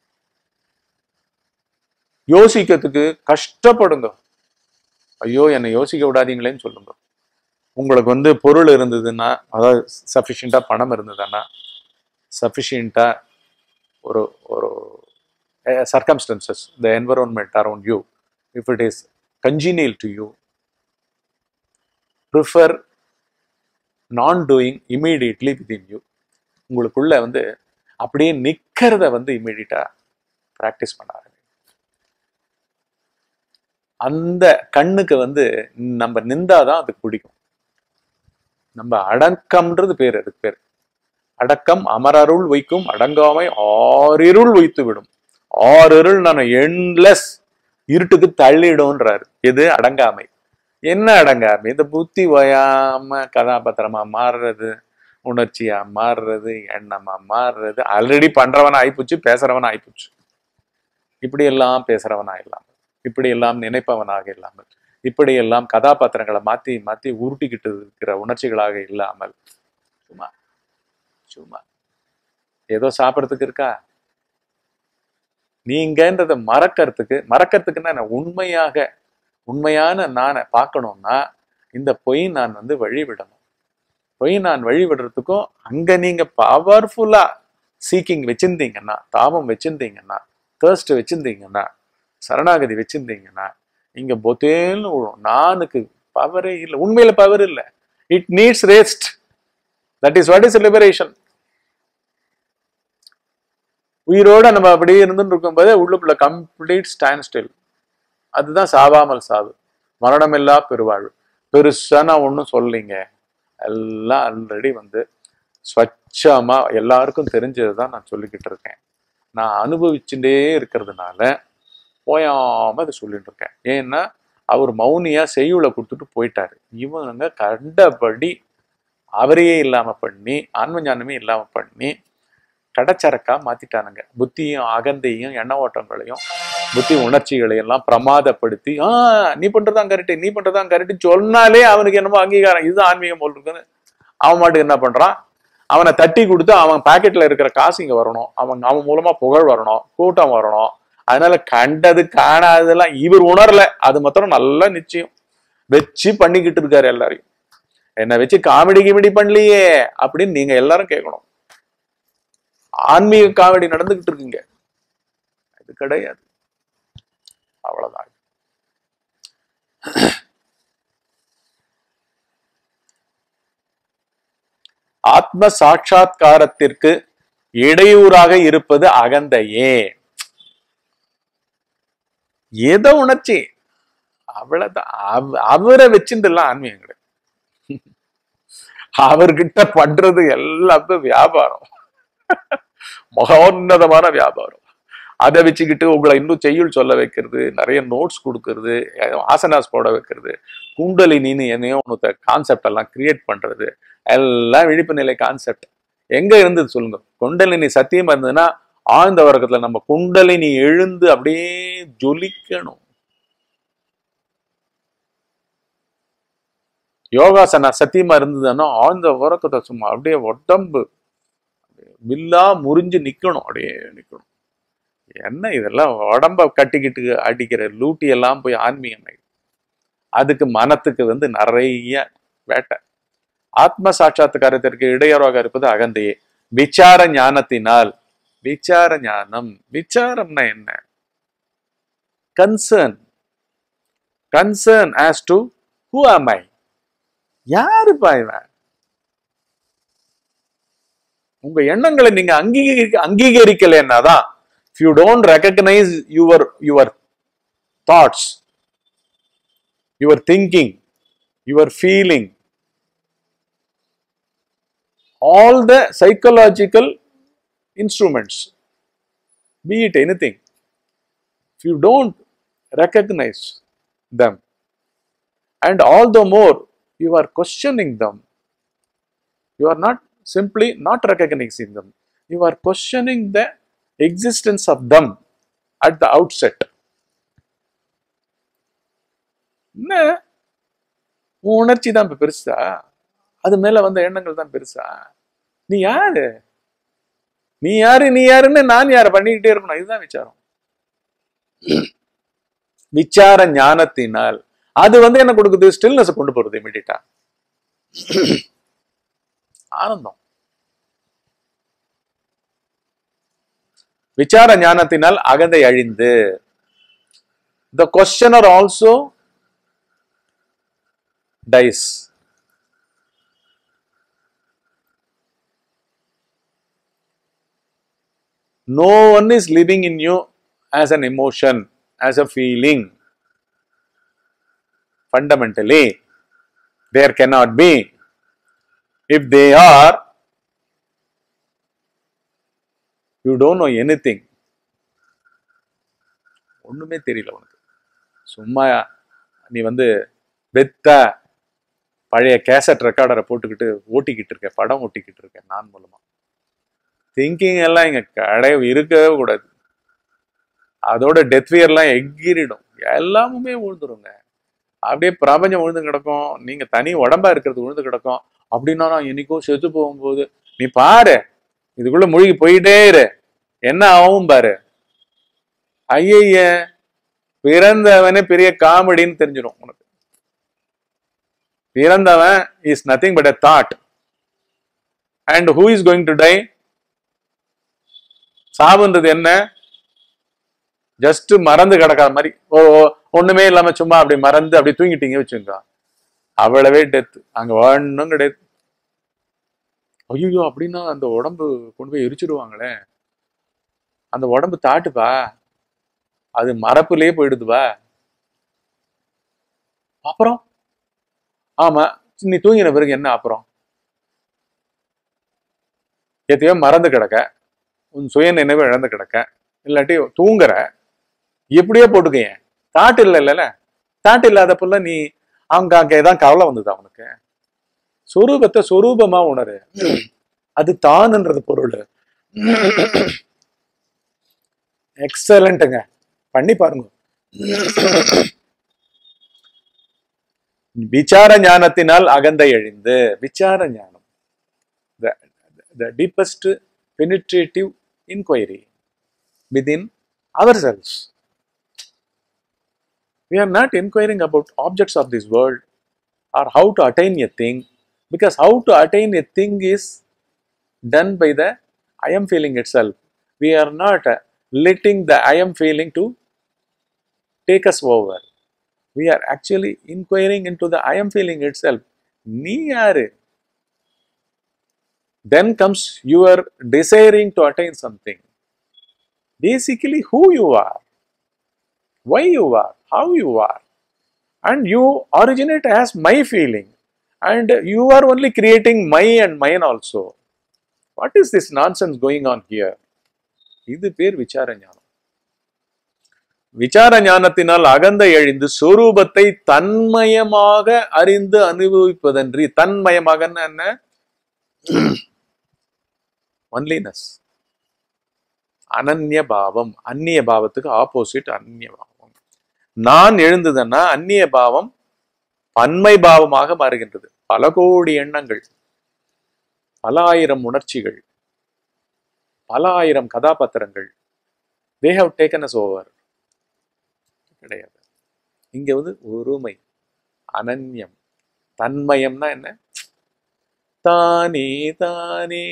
யோசிக்கிறதுக்கு கஷ்டப்படுங்க. ஐயோ என்னை யோசிக்க விடாதீங்களேன்னு சொல்லுங்க. உங்களுக்கு பொருள் இருந்ததுன்னா, அதாவது சஃபிஷியண்டா பணம் இருந்ததுன்னா, சஃபிஷியண்டா ஒரு ஒரு circumstances, the environment around you, if it is congenial to you, prefer non-doing immediately within you. உங்களுக்குள்ள அப்படியே நிக்கிறத இம்மீடியட்டா பிராக்டிஸ் பண்ண ஆரம்பிங்க. அந்த கண்ணுக்கு நம்ம நிந்தாதான் அதுக்கு பிடிக்கும். நம்ம அடக்கம்ன்றது பேர், அதுக்கு பேர் அடக்கம். அமரருள் வைக்கும் அடங்காமை ஆறிருள் வைத்து விடும். 6 இருள் நான் எண்ட்லெஸ் இருட்டுக்கு தள்ளிடும்ன்றாரு. எது அடங்காமை? என்ன அடங்காமை? இந்த புத்தி ஓயாம கதாபாத்திரமா மாறுறது, உணர்ச்சியா மாறுறது, எண்ணமா மாறுறது, ஆல்ரெடி பண்றவனா ஆயிப்போச்சு, பேசுறவனா ஆயிப்போச்சு. இப்படி எல்லாம் பேசுறவனா இல்லாமல், இப்படி எல்லாம் நினைப்பவனாக இல்லாமல், இப்படி எல்லாம் கதாபாத்திரங்களை மாத்தி மாத்தி உருட்டிக்கிட்டு இருக்கிற உணர்ச்சிகளாக இல்லாமல், சும்மா சும்மா ஏதோ சாப்பிட்றதுக்கு இருக்கா, நீங்கன்றத மறக்கிறதுக்குன்னா உண்மையான நானை பார்க்கணும்னா இந்த பொய் நான் வழிவிடணும். பொய் நான் வழிவிடுறதுக்கும் அங்க நீங்க பவர்ஃபுல்லா சீக்கிங் வச்சிருந்தீங்கன்னா, தாபம் வச்சிருந்தீங்கன்னா, தேர்ஸ்ட் வச்சிருந்தீங்கன்னா, சரணாகதி வச்சிருந்தீங்கன்னா, இங்க பொத்தேன்னு விழும். நானுக்கு பவரே இல்லை, உண்மையில பவர் இல்லை. It needs rest. That is what is liberation. உயிரோட நம்ம அப்படியே இருந்துட்டு இருக்கும்போது உள்ளுக்குள்ள கம்ப்ளீட் ஸ்டாண்ட் ஸ்டில். அதுதான் சாவாமல் சாவு, மரணமில்லா பெருவாழ்வு. பெருசா நான் ஒன்றும் சொல்லீங்க, எல்லாம் ஆல்ரெடி ஸ்வச்சமா எல்லாருக்கும் தெரிஞ்சதுதான் நான் சொல்லிக்கிட்டு இருக்கேன். நான் அனுபவிச்சுட்டே இருக்கிறதுனால போயாம அதை சொல்லிட்டு இருக்கேன். ஏன்னா அவர் மௌனியா செய்யுளை கொடுத்துட்டு போயிட்டாரு. இவங்க கண்டபடி அவரையே இல்லாம பண்ணி, ஆன்ம ஞானமே இல்லாம பண்ணி கடச்சரக்கா மாத்திட்டானுங்க. புத்தியும் அகந்தையும் எண்ண ஓட்டங்களையும் புத்தி உணர்ச்சிகளையும் எல்லாம் பிரமாதப்படுத்தி, நீ பண்றதான் கரெக்டு, நீ பண்றதான் கரெக்டு சொன்னாலே அவனுக்கு என்னமோ அங்கீகாரம், இதுதான் ஆன்மீகம் போல் இருக்குன்னு அவன் மாட்டுக்கு என்ன பண்றான், அவனை தட்டி கொடுத்து அவன் பாக்கெட்ல இருக்கிற காசு இங்க வரணும், அவன் மூலமா புகழ் வரணும், கூட்டம் வரணும். அதனால கண்டது காணாததெல்லாம் இவர் உணரல, அது மாத்திரம் நல்ல நிச்சயம் வச்சு பண்ணிக்கிட்டு இருக்காரு. எல்லாரையும் என்னை வச்சு காமெடி பண்ணலையே அப்படின்னு நீங்க எல்லாரும் கேட்கணும். ஆன்மீக காமெடி நடந்துகிட்டு இருக்குங்க, அது கிடையாது. அவ்வளவுதான். ஆத்ம சாட்சா்காரத்திற்கு இடையூறாக இருப்பது அகந்தையே. ஏதோ உணர்ச்சி, அவ்வளவுதான். அவரை வச்சுட்டுலாம் ஆன்மீகம் கிடையாது. அவர்கிட்ட பண்றது எல்லாமே வியாபாரம், மகோன்னதமான வியாபாரம். அதை வச்சுக்கிட்டு உங்களை இன்னும் செய்யுள் சொல்ல வைக்கிறது, நிறைய நோட்ஸ் கொடுக்கறது, ஆசனாஸ் போட வைக்கிறது, குண்டலினின்னு என்னையோ ஒன்று கான்செப்ட் எல்லாம் கிரியேட் பண்றது, எல்லாம் விழிப்பு நிலை கான்செப்ட். எங்க இருந்தது சொல்லுங்க? குண்டலினி சத்தியமா இருந்ததுன்னா ஆழ்ந்த வர்க்கத்துல நம்ம குண்டலினி எழுந்து அப்படியே ஜொலிக்கணும். யோகாசனா சத்தியமா இருந்ததுன்னா ஆழ்ந்த உறக்கத்தை சும்மா அப்படியே உடம்பு வில்லா முறிஞ்சு நிக்கணும், அப்படியே நிக்கணும். என்ன இதெல்லாம் உடம்ப கட்டிக்கிட்டு அடிக்கிற லூட்டி எல்லாம் போய் ஆன்மீகம். அதுக்கு மனத்துக்கு நிறைய வேட்டை. ஆத்ம சாட்சாத்காரத்திற்கு இடையூறாக இருப்பது அகந்தையே. விசார ஞானத்தினால், விசார ஞானம், விசாரம்னா என்ன? Concern, concern as to who am I? யாருப்பா இவன்? உங்க எண்ணங்களை நீங்க அங்கீகரிக்கலன்னாதான், if you don't recognize your thoughts, your thinking, your feeling, all the psychological instruments, be it anything, if you don't recognize them, and all the more you are questioning them, you are not simply not recognizing them, you are questioning the existence of them at the outset. என்ன உன் உணர்ச்சி தான் பெருசா? அது மேல வந்த எண்ணங்கள் தான் பெருசா? நீ யாரு? நீ யாரு நீ யாருன்னு நான் யார பண்ணிக்கிட்டே இருக்கணும். இதுதான் விசாரம். விசார ஞானத்தினால் அது என்ன கொடுக்குது? ஸ்டில்னஸ் கொண்டு போறது. இமிடியேட்டா ஆனந்தம். விசார ஞானத்தினால் அகந்தை அழிந்து, the questioner also dies. No one is living in you as an emotion, as a feeling. Fundamentally, there cannot be. If they are, you don't know anything. ஒண்ணுமே தெரியல உனக்கு. சும்மா நீ வெத்த பழைய கேசட் ரெக்கார்டரை போட்டுக்கிட்டு ஓட்டிக்கிட்டு இருக்க, படம் ஓட்டிக்கிட்டு இருக்க நான் மூலமா. திங்கிங் எல்லாம் இங்க இருக்கவே கூடாது. அதோட டெத் ஃபியர்லாம் எகிரிடும். எல்லாமுமே விழுந்துருங்க. அப்படியே பிரபஞ்சம் விழுந்து கிடக்கும். நீங்க தனி உடம்பா இருக்கிறது விழுந்து கிடக்கும். அப்படின்னா நான் என்னைக்கும் செத்து போகும்போது நீ பாரு, இதுக்குள்ள மூழ்கி போயிட்டே இரு, என்ன ஆகும் பாரு. ஐய, பிறந்தவனே பெரிய காமெடின்னு தெரிஞ்சிடும் உனக்கு. பிறந்தவன் is nothing but a thought. And who is going to die? சாவுன்றது என்ன? ஜஸ்ட் மறந்து கிடக்காத மாதிரி, ஒண்ணுமே இல்லாம சும்மா அப்படி மறந்து அப்படி தூங்கிட்டீங்க வச்சுங்க, அவ்வளவே டெத். அங்க ஒண்ணும் கிடையாது. ஐயோ, அப்படின்னா அந்த உடம்பு கொண்டு போய் எரிச்சிடுவாங்களே. அந்த உடம்பு தாட்டுப்பா, அது மரப்புலயே போயிடுதுப்பா. அப்புறம் ஆமா, நீ தூங்கின பிறகு என்ன? அப்புறம் எத்தையோ மறந்து கிடக்க, உன் சுய நினைவு இழந்து கிடக்க, இல்லாட்டி தூங்குற, எப்படியோ போட்டுக்க. தாட்டு இல்ல. தாட்டு இல்லாதப்ப நீ அங்க ஏதான் கவலை வந்தது அவனுக்கு. சொரூபத்தை சொரூபமா உணரு. அது தான்ன்றது பொருள். எக்ஸலண்ட்டுங்க, பண்ணி பாருங்க. விசார ஞானத்தினால் அகந்தை அழிந்து. விசார ஞானம், the deepest penetrative inquiry within ourselves. We are not inquiring about objects of this world or how to attain a thing, because how to attain a thing is done by the I am feeling itself. We are not letting the I am feeling to take us over. We are actually inquiring into the I am feeling itself. நீ யாரு? Then comes your desiring to attain something. Basically, who you are, why you are, how you are, and you originate as my feeling, and you are only creating my and mine also. What is this nonsense going on here? இது பேர் விசார ஞானம். விசார ஞானத்தினால் அகந்தை அழிந்து சொரூபத்தை தன்மயமாக அறிந்து அனுபவிப்பதன்றி. தன்மயமாக என்ன? ஒன்லினஸ், அனன்ய பாவம். அந்நிய பாவத்துக்கு ஆப்போசிட் அந்நிய பாவம். நான் எழுந்ததுன்னா அந்நிய பாவம் பன்மை பாவமாக மாறுகின்றது. பல கோடி எண்ணங்கள், பல ஆயிரம் உணர்ச்சிகள், பல ஆயிரம் கதாபாத்திரங்கள், they have taken us over. கிடையாது. இங்க ஒருமை, அனன்யம். தன்மயம்னா என்ன? தானே தானே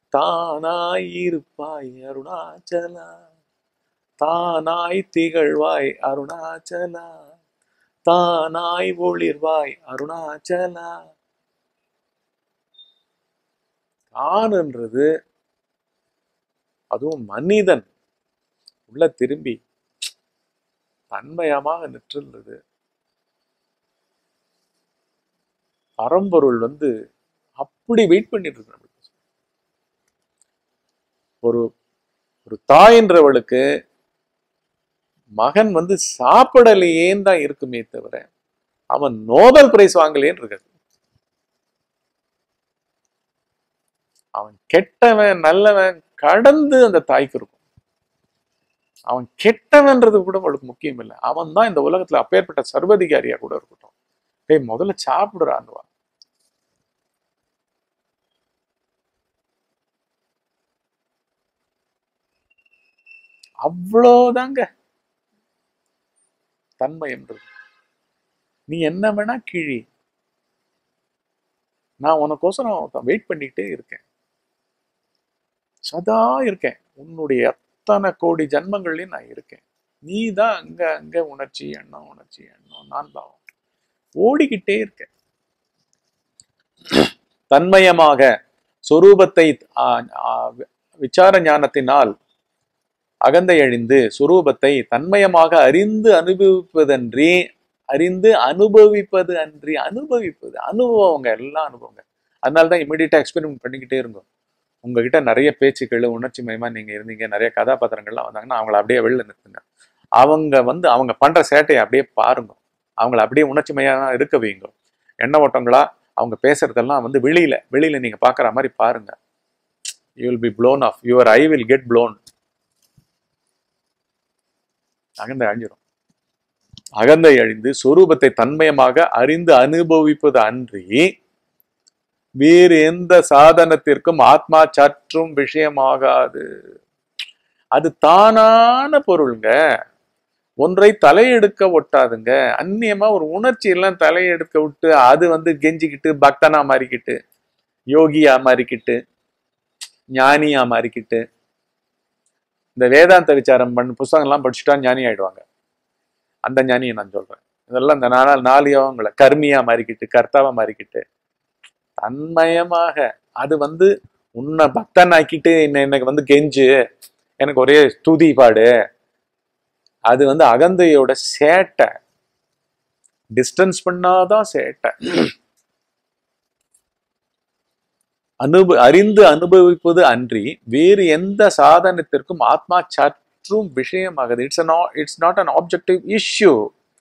தானாய் இருப்பாய் அருணாச்சலா, தானாய் திகழ்வாய் அருணாச்சலா, தானாய் ஒளிர்வாய் அருணாச்சலா. தான்ன்றது அதுவும் மனிதன் உள்ள திரும்பி தன்மயமாக நிற்றுள்ளது. பரம்பொருள் அப்படி வெயிட் பண்ணிட்டு இருக்கு. ஒரு ஒரு தாயின்றவளுக்கு மகன் சாப்பிடலையேன்னு தான் இருக்குமே தவிர அவன் நோபல் பிரைஸ் வாங்கலேன்னு இருக்காது. அவன் கெட்டவன் நல்லவன் கடந்து அந்த தாய்க்கு இருக்கும். அவன் கெட்டவன்றது கூட அவளுக்கு முக்கியம் இல்லை. அவன் தான் இந்த உலகத்துல அப்பேற்பட்ட சர்வதிகாரியா கூட இருக்கட்டும், டேய் முதல்ல சாப்பிடுறான்னுவா. அவ்வளோதாங்க தன்மை என்றது. நீ என்ன வேணா கிழி, நான் உனக்கோசரம் வெயிட் பண்ணிக்கிட்டே இருக்கேன், சதா இருக்கேன். உன்னுடைய அத்தனை கோடி ஜன்மங்கள்லயும் நான் இருக்கேன். நீ தான் அங்க அங்க உணர்ச்சி எண்ணம் நான் பாவம் ஓடிக்கிட்டே இருக்கேன். தன்மயமாக சொரூபத்தை விசார ஞானத்தினால் அகந்தை அழிந்து சுரூபத்தை தன்மயமாக அறிந்து அனுபவிப்பது அன்றி அனுபவிப்பது அனுபவங்க, எல்லாம் அனுபவங்க. அதனாலதான் இமீடியட்டா எக்ஸ்பெரிமெண்ட் பண்ணிக்கிட்டே இருந்தோம். உங்ககிட்ட நிறைய பேச்சுக்கள் உணர்ச்சி மயமா நீங்க இருந்தீங்க, நிறைய கதாபாத்திரங்கள்லாம் வந்தாங்கன்னா அவங்கள அப்படியே வெளில நிறுத்துங்க. அவங்க பண்ற சேட்டையை அப்படியே பாருங்க, அவங்கள அப்படியே உணர்ச்சி மயமா இருக்க வைங்க. எண்ண ஓட்டங்களா அவங்க பேசுறதெல்லாம் வெளியில நீங்க பாக்குற மாதிரி பாருங்க. You will be blown off. Your eye will get blown. அகந்தை அழிஞ்சிடும். அகந்தை அழிந்து சொரூபத்தை தன்மயமாக அறிந்து அனுபவிப்பது அன்றி வேறு எந்த சாதனத்திற்கும் ஆத்மா சற்றும் விஷயமாகாது. அது தானான பொருளுங்க. ஒன்றை தலையெடுக்க ஒட்டாதுங்க. அந்நியமா ஒரு உணர்ச்சி எல்லாம் தலையெடுக்க விட்டு அது கெஞ்சிக்கிட்டு பக்தனா மாறிக்கிட்டு யோகியா மாறிக்கிட்டு ஞானியா மாறிக்கிட்டு இந்த வேதாந்த விசாரம் புஸ்தகம்லாம் படிச்சுட்டா ஞானி ஆயிடுவாங்க. அந்த ஞானியை நான் சொல்றேன். இதெல்லாம் இந்த 4 யோகங்களை கர்மியா மாறிக்கிட்டு கர்த்தாவா மாறிக்கிட்டு தன்மயமாக அது உன்னை பக்தன் ஆக்கிட்டு எனக்கு கெஞ்சு எனக்கு ஒரே ஸ்துதி பாடு. அது அகந்தையோட சேட்டை. டிஸ்டன்ஸ் பண்ணாதான் சேட்டை. அறிந்து அனுபவிப்பது அன்றி வேறு எந்த சாதனத்திற்கும் ஆத்மா சற்றும் விஷயமாகுது. It's not an objective issue.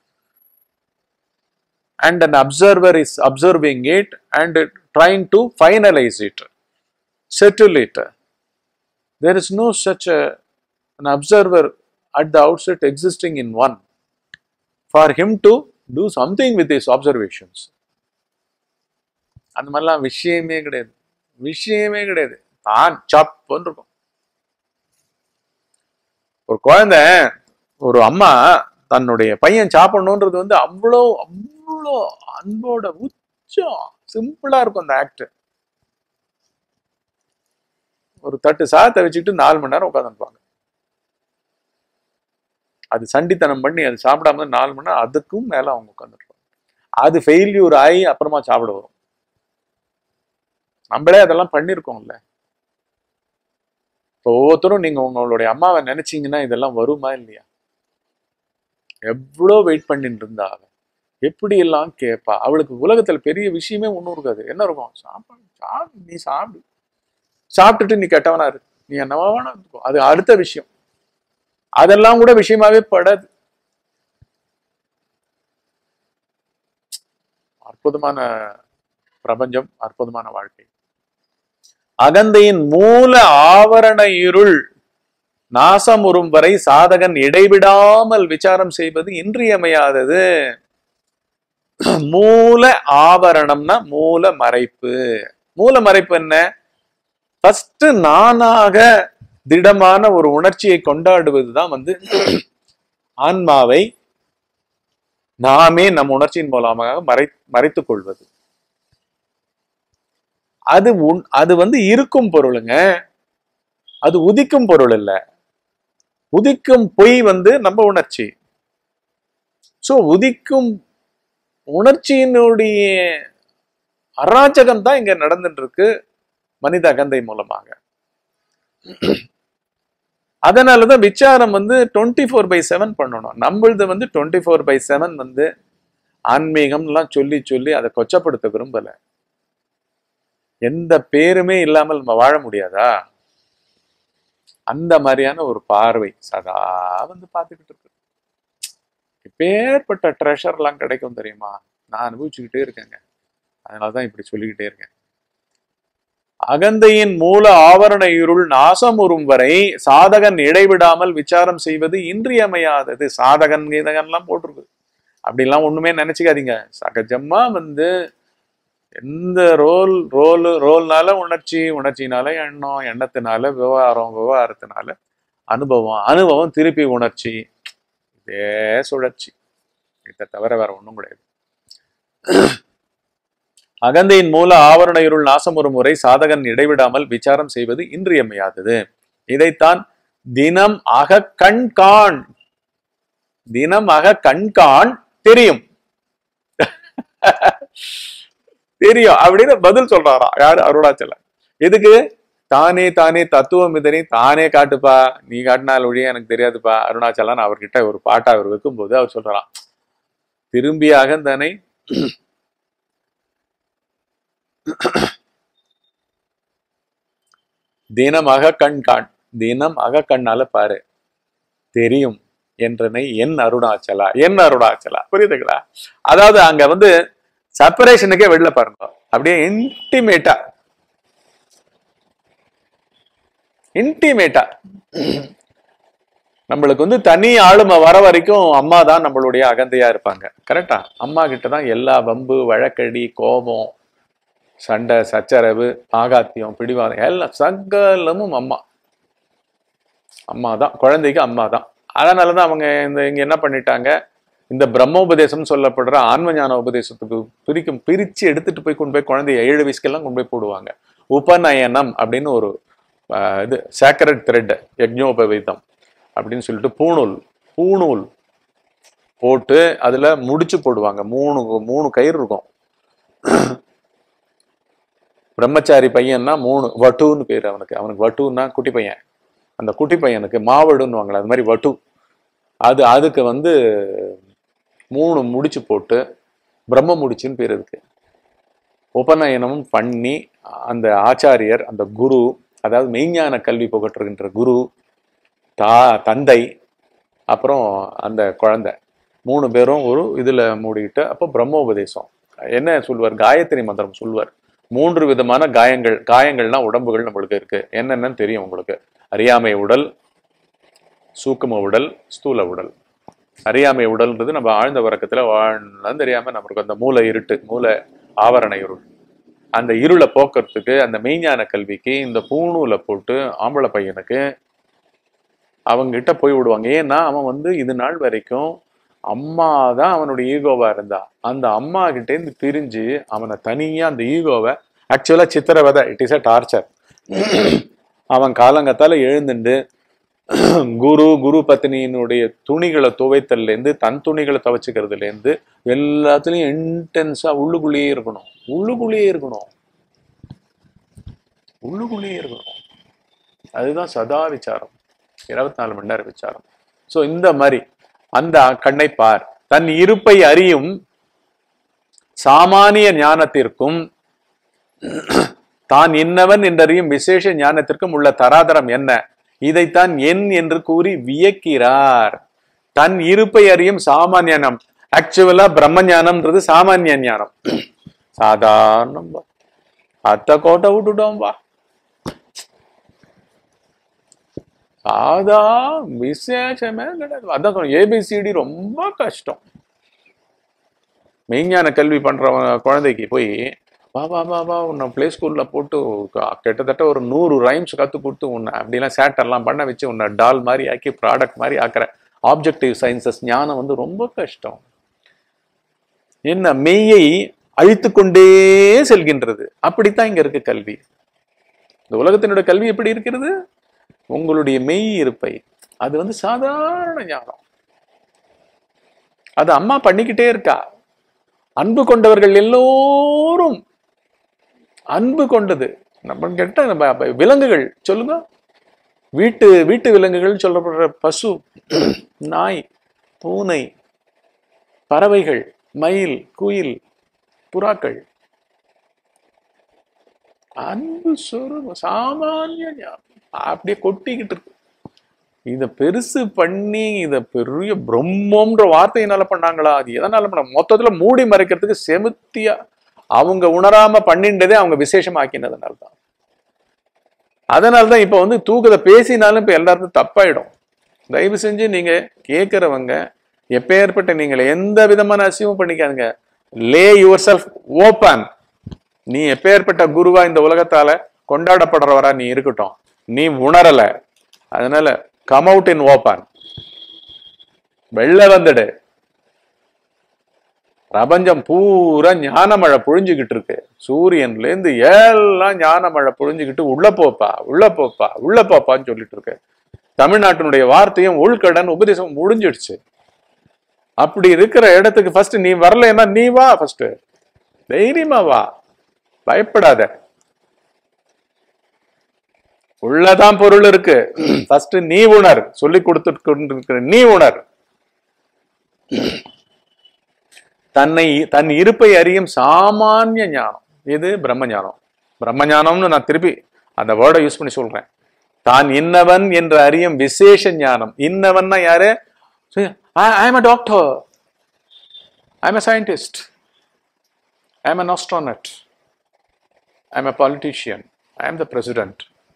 And an observer is observing it and trying to finalize it, settle it. There is no such an observer at the outset existing in one for him to do something with his observations. அந்த மாதிரிலாம் விஷயமே கிடையாது. தான் சப்புன்னு இருக்கும். ஒரு குழந்தை, ஒரு அம்மா தன்னுடைய பையன் சாப்பிடணுன்றது அவ்வளோ அன்போட உச்சம். சிம்பிளா இருக்கும் அந்த ஆக்ட். ஒரு தட்டு சாதத்தை வச்சுக்கிட்டு 4 மணி நேரம் உட்காந்துருப்பாங்க. அது சண்டித்தனம் பண்ணி அது சாப்பிடாம 4 மணி நேரம் அதுக்கும் மேல அவங்க உட்காந்துருப்பாங்க. அது ஃபெயில்யூர் ஆகி அப்புறமா சாப்பிட வரும். நம்மளே அதெல்லாம் பண்ணிருக்கோம்ல. இப்போ ஒவ்வொருத்தரும் நீங்க உங்களுடைய அம்மாவை நினைச்சீங்கன்னா இதெல்லாம் வருமா இல்லையா? எவ்வளோ வெயிட் பண்ணிட்டு இருந்தா அவ எப்படி எல்லாம் கேட்பா. அவளுக்கு உலகத்துல பெரிய விஷயமே ஒன்றும் இருக்காது. என்ன இருக்கும்? சாப்பிடு, நீ சாப்பிட்டுட்டு நீ கெட்டவனா இருக்கு, நீ என்னவா வேணா இருக்கும், அது அடுத்த விஷயம். அதெல்லாம் கூட விஷயமாவே படாது. அற்புதமான பிரபஞ்சம், அற்புதமான வாழ்க்கை. அகந்தையின் மூல ஆவரண இருள் நாசமுறும் வரை சாதகன் இடைவிடாமல் விசாரம் செய்வது இன்றியமையாதது. மூல ஆவரணம்னா மூல மறைப்பு. மூல மறைப்பு என்ன? ஃபர்ஸ்ட் நானாக திடமான ஒரு உணர்ச்சியை கொண்டாடுவதுதான் ஆன்மாவை நாமே நம் உணர்ச்சியின் மூலமாக மறைத்துக் கொள்வது. அது வந்து இருக்கும் பொருளுங்க. அது உதிக்கும் பொருள் இல்ல. உதிக்கும் பொய் வந்து நம்ம உணர்ச்சி. சோ உதிக்கும் உணர்ச்சியினுடைய அராஜகம் தான் இங்க நடந்துட்டு இருக்கு மனித அகந்தை மூலமாக. அதனாலதான் விசாரம் வந்து 24/7 பண்ணணும். நம்மளது வந்து 24/7 வந்து ஆன்மீகம் எல்லாம் சொல்லி சொல்லி அதை கொச்சப்படுத்த விரும்பல. எந்த பேருமே இல்லாமல் நம்ம வாழ முடியாதா? அந்த மாதிரியான ஒரு பார்வை சதா வந்து பார்த்துக்கிட்டு இருக்கு. இப்பேற்பட்ட ட்ரெஷர் எல்லாம் கிடைக்கும் தெரியுமா? நான் அனுபவிச்சுக்கிட்டே இருக்கேங்க. அதனாலதான் இப்படி சொல்லிக்கிட்டே இருக்கேன். அகந்தையின் மூல ஆவரண இருள் நாசமுறும் வரை சாதகன் இடைவிடாமல் விசாரம் செய்வது இன்றியமையாதது. சாதகன் கீதகன்லாம் போட்டிருக்கு. அப்படிலாம் ஒண்ணுமே நினைச்சுக்காதீங்க. சகஜமா வந்து எந்த ரோல்னால உணர்ச்சி, உணர்ச்சினால எண்ணம், எண்ணத்தினால விவகாரம், விவகாரத்தினால அனுபவம் திருப்பி உணர்ச்சி, இதே சுழற்சி. இதை தவிர வேற ஒண்ணும் கிடையாது. அகந்தையின் மூல ஆவரண இருள் நாசமுறும் முறை சாதகன் இடைவிடாமல் விசாரம் செய்வது இன்றியமையாதது. இதைத்தான் தினம் அக கண்காண் தெரியும் தெரியும் அப்படின்னு பதில் சொல்றாராம். யாரு? அருணாச்சலம். எதுக்கு? தானே தத்துவம் இதனை தானே காட்டுப்பா, நீ காட்டினால் ஒழிய எனக்கு தெரியாதுப்பா அருணாச்சலான்னு அவர்கிட்ட ஒரு பாட்டை அவர் வைக்கும்போது அவர் சொல்றாராம், திரும்பிய அகந்தனை தினம் அக கண்ணால பாரு, தெரியும் என்றனை என் அருணாச்சலா. புரியுதுங்களா? அதாவது அங்க வந்து செப்பரேஷனுக்கே வெளில பாருங்க, அப்படியே இன்டிமேட்டா நம்மளுக்கு வந்து தனி ஆளுமை வர வரைக்கும் அம்மா தான் நம்மளுடைய அகந்தையா இருப்பாங்க. கரெக்டா? அம்மா கிட்டதான் எல்லா வம்பு, வழக்கடி, கோபம், சண்டை, சச்சரவு, ஆகாத்தியம், பிடிவாதம் எல்லாம் சகலமும் அம்மா தான். குழந்தைக்கு அம்மா தான். அதனாலதான் அவங்க இங்க என்ன பண்ணிட்டாங்க, இந்த பிரம்மோபதேசம் சொல்லப்படுற ஆன்ம ஞான உபதேசத்துக்கு பிரிச்சு எடுத்துட்டு போய் கொண்டு போய் குழந்தைய 7 வயசுக்கெல்லாம் கொண்டு போய் போடுவாங்க. உபநயனம் அப்படின்னு ஒரு இது சேக்ரட் த்ரெட், யஜ்ஞோபவீதம் அப்படின்னு சொல்லிட்டு பூணூல் போட்டு அதுல முடிச்சு போடுவாங்க. மூணு கயிறு இருக்கும். பிரம்மச்சாரி பையன்னா 3 வட்டுன்னு பேரு அவனுக்கு வட்டுன்னா குட்டி பையன். அந்த குட்டி பையனுக்கு மாவடுன்னு வாங்கல, அது மாதிரி வட்டு. அதுக்கு வந்து 3 முடிச்சு போட்டு பிரம்ம முடிச்சுன்னு பேர் இருக்கு. உபநயனமும் பண்ணி அந்த ஆச்சாரியர், அந்த குரு, அதாவது மெய்ஞான கல்வி புகற்றுகின்ற குரு, தந்தை, அப்புறம் அந்த குழந்தை, 3 பேரும் ஒரு இதுல மூடிக்கிட்டு அப்போ பிரம்மோபதேசம் என்ன சொல்வார், காயத்ரி மந்திரம் சொல்வார். 3 விதமான காயங்கள்னா உடம்புகள் நம்மளுக்கு இருக்கு. என்னென்னு தெரியும் உங்களுக்கு? அறியாமை உடல், சூக்கும உடல், ஸ்தூல உடல். அறியாமை உடல்ன்றது நம்ம ஆழ்ந்த உறக்கத்துல வாழ்ந்தாலும் தெரியாம நம்மளுக்கு அந்த மூல ஆவரண இருள், அந்த இருளை போக்குறதுக்கு அந்த மெய்ஞான கல்விக்கு இந்த பூணூலை போட்டு ஆம்பளை பையனுக்கு அவங்ககிட்ட போய் விடுவாங்க. ஏன்னா அவன் வந்து இது நாள் வரைக்கும் அம்மா தான் அவனுடைய ஈகோவா இருந்தா. அந்த அம்மா கிட்டே இருந்து பிரிஞ்சு அவனை தனியா அந்த ஈகோவை, ஆக்சுவலா சித்திரவதை, இட் இஸ் அ டார்ச்சர். அவன் காலங்கத்தால எழுந்துண்டு குரு பத்னியினுடைய துணிகளை துவைத்தல்ல இருந்து தன் துணிகளை துவைச்சுக்கிறதுல இருந்து எல்லாத்துலயும் இன்டென்ஸா உள்ளுக்குள்ளேயே இருக்கணும். அதுதான் சதா விசாரம், 24 மணி நேரம் விசாரம். சோ இந்த மாதிரி அந்த கண்ணை பார், தன் இருப்பை அறியும் சாமானிய ஞானத்திற்கும் தான் என்னவன் என்றறியும் விசேஷ ஞானத்திற்கும் உள்ள தராதரம் என்ன? இதைத்தான் என் என்று கூறி வியக்கிறார். தன் இருப்பை அறியும் சாமானிய ஞானம், ஆக்சுவலா பிரம்ம ஞானம்ன்றது சாமானிய ஞானம். சாதாரணம், அத்த கோட்டை விட்டுட்டோம் வா, சாதா விசேஷமே கிடையாது. அதான் சொன்ன, ஏபிசிடி ரொம்ப கஷ்டம். மெய்ஞான கல்வி பண்ற குழந்தைக்கு போய் வா உன்னை பிளே ஸ்கூல்ல போட்டு கிட்டத்தட்ட ஒரு 100 ரைம்ஸ் கத்து கொடுத்து உன்னை அப்படிலாம் சேட்டர்லாம் பண்ண வச்சு உன்னை டால் மாதிரி ஆக்கி ப்ராடக்ட் மாதிரி ஆக்குற ஆப்ஜெக்டிவ் சயின்சஸ் ஞானம் வந்து ரொம்ப கஷ்டம். என்ன மெய்யை அழித்து கொண்டே செல்கின்றது. அப்படித்தான் இங்க இருக்கு கல்வி. இந்த உலகத்தினுடைய கல்வி எப்படி இருக்கிறது? உங்களுடைய மெய் இருப்பை, அது வந்து சாதாரண ஞானம். அது அம்மா பண்ணிக்கிட்டே இருக்கா. அன்பு கொண்டவர்கள் எல்லோரும் அன்பு கொண்டது. நம்ம கேட்ட விலங்குகள் சொல்லுங்க, வீட்டு விலங்குகள் சொல்லப்படுற பசு, நாய், பூனை, பறவைகள், மயில், குயில், புறாக்கள், அன்பு சொருபம், சாமானிய ஞானம் அப்படியே கொட்டிக்கிட்டு இருக்கு. இத பெருசு பண்ணி இத பெரிய பிரம்மம்ன்ற வார்த்தையினால பண்ணாங்களா? அது எதனால பண்ண? மொத்தத்துல மூடி மறைக்கிறதுக்கு செமுத்தியா அவங்க உணராம பண்ணின்றதே அவங்க விசேஷமாக்கினதுனால்தான். அதனால்தான் இப்ப வந்து தூக்கத்தை பேசினாலும் இப்ப எல்லாருக்கும் தப்பாயிடும். தயவு செஞ்சு நீங்க கேட்கிறவங்க எப்பேற்பட்ட நீங்கள் எந்த விதமான அசிவும் பண்ணிக்காதுங்க. Lay yourself open. நீ எப்பேற்பட்ட குருவா இந்த உலகத்தால கொண்டாடப்படுறவரா நீ இருக்கட்டும், நீ உணரல, அதனால கம் அவுட் இன் ஓப்பன், வெளில வந்துடு. பிரபஞ்சம் பூரா ஞான மழை பொழிஞ்சுக்கிட்டு இருக்கு. சூரியன்ல இருந்து எல்லாம் ஞான மழை பொழிஞ்சுக்கிட்டு உள்ள போப்பா உள்ள போப்பா உள்ள போப்பான்னு சொல்லிட்டு இருக்கு. தமிழ்நாட்டினுடைய வார்த்தையும் உள்கடன் உபதேசம் முடிஞ்சிடுச்சு. அப்படி இருக்கிற இடத்துக்கு ஃபர்ஸ்ட் நீ வரலன்னா நீ வா, ஃபர்ஸ்ட் தைரியமா வா, பயப்படாத. உள்ளதான் பொருள் இருக்கு. ஃபர்ஸ்ட் நீ உணர், சொல்லி கொடுத்துட்டு கொண்டிருக்கிற நீ உணர். தன் இருப்பை அறியும் சாமானிய ஞானம் இது பிரம்ம ஞானம். பிரம்ம ஞானம்னு நான் திருப்பி அந்த வேர்டை யூஸ் பண்ணி சொல்றேன். தான் இன்னவன் என்று அறியும் விசேஷ ஞானம். இன்னவன்னா யாரு? I am a doctor, I am a scientist, I am an astronaut, I am a politician, I am the president.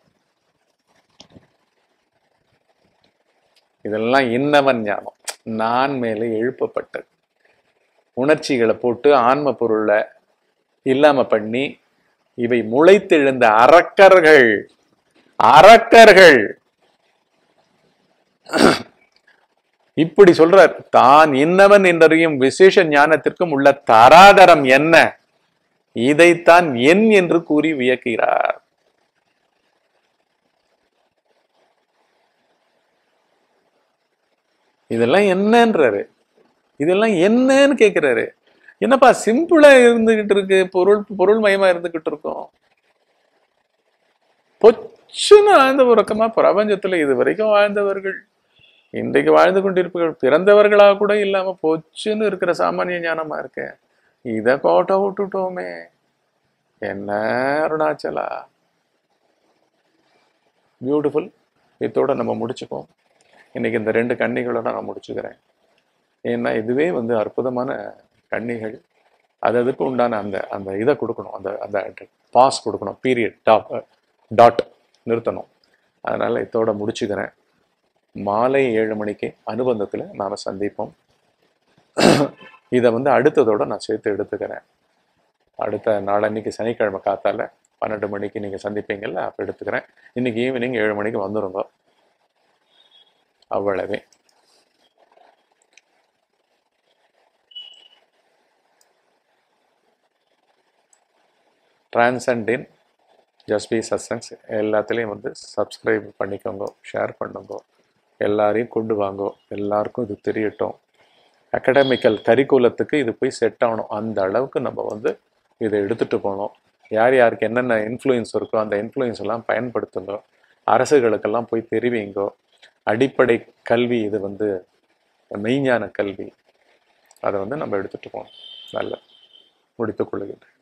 இதெல்லாம் இன்னவன் ஞானம். நான் மேலே எழுப்பப்பட்டது. உணர்ச்சிகளை போட்டு ஆன்ம பொருளை இல்லாம பண்ணி இவை முளைத்தெழுந்த அரக்கர்கள். இப்படி சொல்றார். தான் இன்னவன் என்றறியும் விசேஷ ஞானத்திற்கும் உள்ள தராதரம் என்ன? இதைத்தான் என் என்று கூறி வியக்கிறார். இதெல்லாம் என்னன்றாரு. இதெல்லாம் என்னன்னு கேட்கிறாரு. என்னப்பா சிம்பிளா இருந்துகிட்டு இருக்கு, பொருள் மயமா இருந்துகிட்டு இருக்கோம். பொச்சுன்னு ஆழ்ந்த உறக்கமா பிரபஞ்சத்துல இது வரைக்கும் வாழ்ந்தவர்கள், இன்றைக்கு வாழ்ந்து கொண்டிருப்பவர்கள், பிறந்தவர்களாக கூட இல்லாம பொச்சுன்னு இருக்கிற சாமானிய ஞானமா இருக்க. இத கோட்டை விட்டுட்டோமே, என்ன அருணாச்சலா. பியூட்டிஃபுல். இதோட நம்ம முடிச்சுப்போம். இன்னைக்கு இந்த 2 கன்னிகளோட நான் முடிச்சுக்கிறேன். ஏன்னா இதுவே வந்து அற்புதமான கன்னிகள். அதுக்கு உண்டான அந்த இதை கொடுக்கணும், அந்த பாஸ் கொடுக்கணும், பீரியட் டாட் நிறுத்தணும். அதனால இதோட முடிச்சுக்கிறேன். மாலை 7 மணிக்கு அனுபந்தத்தில் நாம சந்திப்போம். இதை வந்து அடுத்ததோட நான் சேர்த்து எடுத்துக்கிறேன். அடுத்த நாளன்னைக்கு சனிக்கிழமை காத்தால 12 மணிக்கு நீங்க சந்திப்பீங்கல்ல, அப்போ எடுத்துக்கிறேன். இன்னைக்கு ஈவினிங் 7 மணிக்கு வந்துருங்க. அவ்வளவே. டிரான்சண்டின் ஜஸ்பி சத்சங்ஸ் எல்லாத்துலேயும் வந்து சப்ஸ்கிரைப் பண்ணிக்கோங்க, ஷேர் பண்ணுங்க, எல்லாரையும் கொண்டு வாங்க, எல்லாருக்கும் இது தெரியட்டும். அகடமிக்கல் கரிக்குலத்துக்கு இது போய் செட் ஆகணும். அந்த அளவுக்கு நம்ம வந்து இதை எடுத்துகிட்டு போகணும். யார் யாருக்கு என்னென்ன இன்ஃப்ளூயன்ஸ் இருக்கோ அந்த இன்ஃப்ளூயன்ஸ் எல்லாம் பயன்படுத்துங்க. அரசுகளுக்கெல்லாம் போய் தெரிவிங்கோ. அடிப்படை கல்வி இது வந்து மெய்ஞான கல்வி. அதை வந்து நம்ம எடுத்துகிட்டு போகணும். நல்ல முடித்துக் கொள்ளுகின்றேன்.